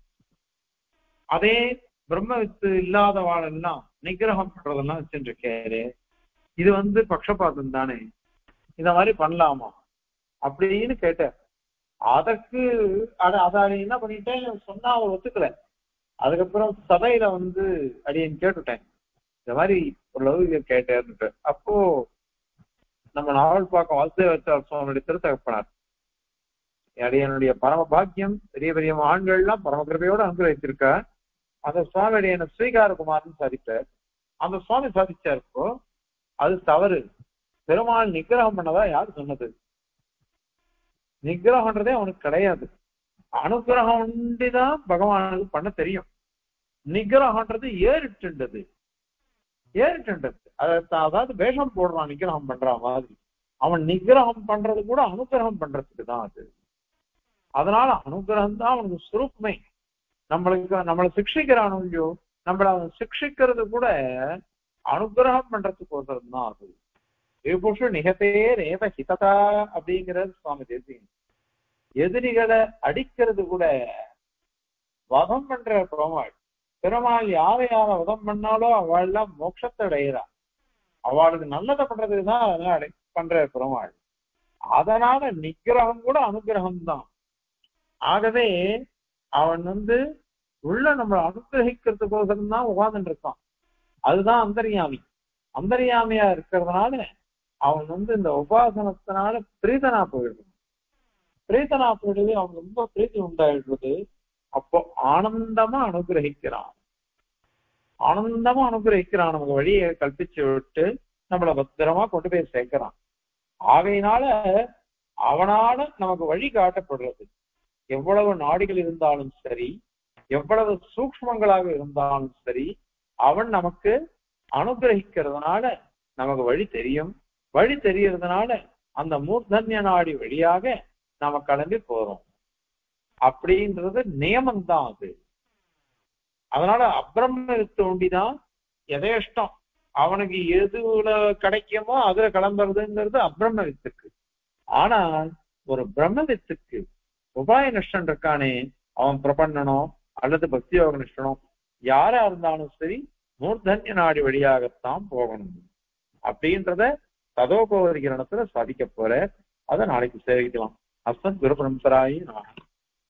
அதே பிரம்மவித்து இல்லாதவாளெல்லாம் நிகிரகம் பண்றதெல்லாம் வச்சுட்டு இருக்காரு, இது வந்து பக்ஷபாதம் தானே, இந்த மாதிரி பண்ணலாமா அப்படின்னு கேட்டார். அதற்கு அத அதை என்ன பண்ணிட்டேன் சொன்னா அவர் ஒத்துக்கல. அதுக்கப்புறம் சபையில வந்து அடியேன் கேட்டுட்டேன், இந்த மாதிரி ஒரு லௌகிக கேட்டார். அப்போ நம்ம நாவல் பார்க்க வாசுதேவாச்சார் சுவாமியுடைய திருத்தகப்பனார், அடியனுடைய பரம பாக்கியம், பெரிய பெரிய ஆண்கள்லாம் பரம கிருபையோட அனுகிரகிச்சிருக்கா. அந்த சுவாமி அடியனை ஸ்ரீகாரகுமார்னு சாதித்தார். அந்த சுவாமி சாதிச்சாருப்போ அது தவறு, பெருமாள் நிகிரகம் பண்ணதா யாரு சொன்னது? நிகிரகம்ன்றதே அவனுக்கு கிடையாது. அனுகிரகம் ஒண்டிதான் பகவானுக்கு பண்ண தெரியும். நிகிரகம்ன்றது ஏறிட்டுண்டது ஏறிட்டுண்டது அதாவது வேஷம் போடுறான் நிகிரகம் பண்ற மாதிரி. அவன் நிகிரகம் பண்றது கூட அனுகிரகம் பண்றதுக்கு தான் அது. அதனால அனுகிரகம் தான் அவனுக்கு சுரூப்மை. நம்மளுக்கு நம்மளை சிக்ஷிக்கிறானோ இல்லையோ, நம்மள அவன் சிக்ஷிக்கிறது கூட அனுகிரகம் பண்றதுக்கோசரம் தான் அது. விபுஷு நிகத்தே ரேவ ஹிததா அப்படிங்கிறது சுவாமி தேசிகன். எதிரிகளை அடிக்கிறது கூட வதம் பண்ற பெருமாள். பெருமாள் யாரை யாரை வதம் பண்ணாலோ அவள்லாம் மோட்சத்தை அடைகிறா. அவளுக்கு நல்லதை பண்றதுக்கு தான் அதெல்லாம் அடை பண்ற பெருமாள். அதனால நிகிரகம் கூட அனுகிரகம் தான். ஆகவே அவன் வந்து உள்ள நம்மளை அனுகிரகிக்கிறதுக்கோசரம் தான் உட்கார்ந்துட்டு இருக்கான். அதுதான் அந்தர்யாமி. அந்தர்யாமியா இருக்கிறதுனால அவன் வந்து இந்த உபாசனத்தினால பிரீதனா போயிடுறான். பிரீதனா போயிடுது, அவன் ரொம்ப பிரீத்தி உண்டாயிடுறது. அப்போ ஆனந்தமா அனுகிரகிக்கிறான், ஆனந்தமா அனுகிரகிக்கிறான். நமக்கு வழியை கல்பிச்சு விட்டு நம்மளை பத்திரமா கொண்டு போய் சேர்க்கிறான். ஆகையினால அவனால நமக்கு வழி காட்டப்படுறது. எவ்வளவு நாடிகள் இருந்தாலும் சரி, எவ்வளவு சூக்ஷ்மங்களாக இருந்தாலும் சரி, அவன் நமக்கு அனுகிரகிக்கிறதுனால நமக்கு வழி தெரியும். வழி தெரியறதுனால அந்த மூர்தன்ய நாடி வழியாக நாம கிளம்பி போறோம். அப்படின்றது நியமம்தான் அது. அதனால அப்ரம்மத்தை ஒண்டிதான் எதேஷ்டம் அவனுக்கு எதுல கிடைக்குமோ அதுல கிளம்புறதுங்கிறது அப்ரம்ம வித்துக்கு. ஆனால் ஒரு பிரம்ம வித்துக்கு உபாய நிஷ்டன் இருக்கானே, அவன் பிரபன்னனோ அல்லது பக்தி யோக நிஷ்டனோ யாரா இருந்தாலும் சரி மூர்தன்ய நாடி வழியாகத்தான் போகணும் அப்படின்றத ததோபரிகரணத்துல சாதிக்க போற. அதை நாளைக்கு சேவிக்கலாம். அஸ்மத் குரு பரம்பராயி நான்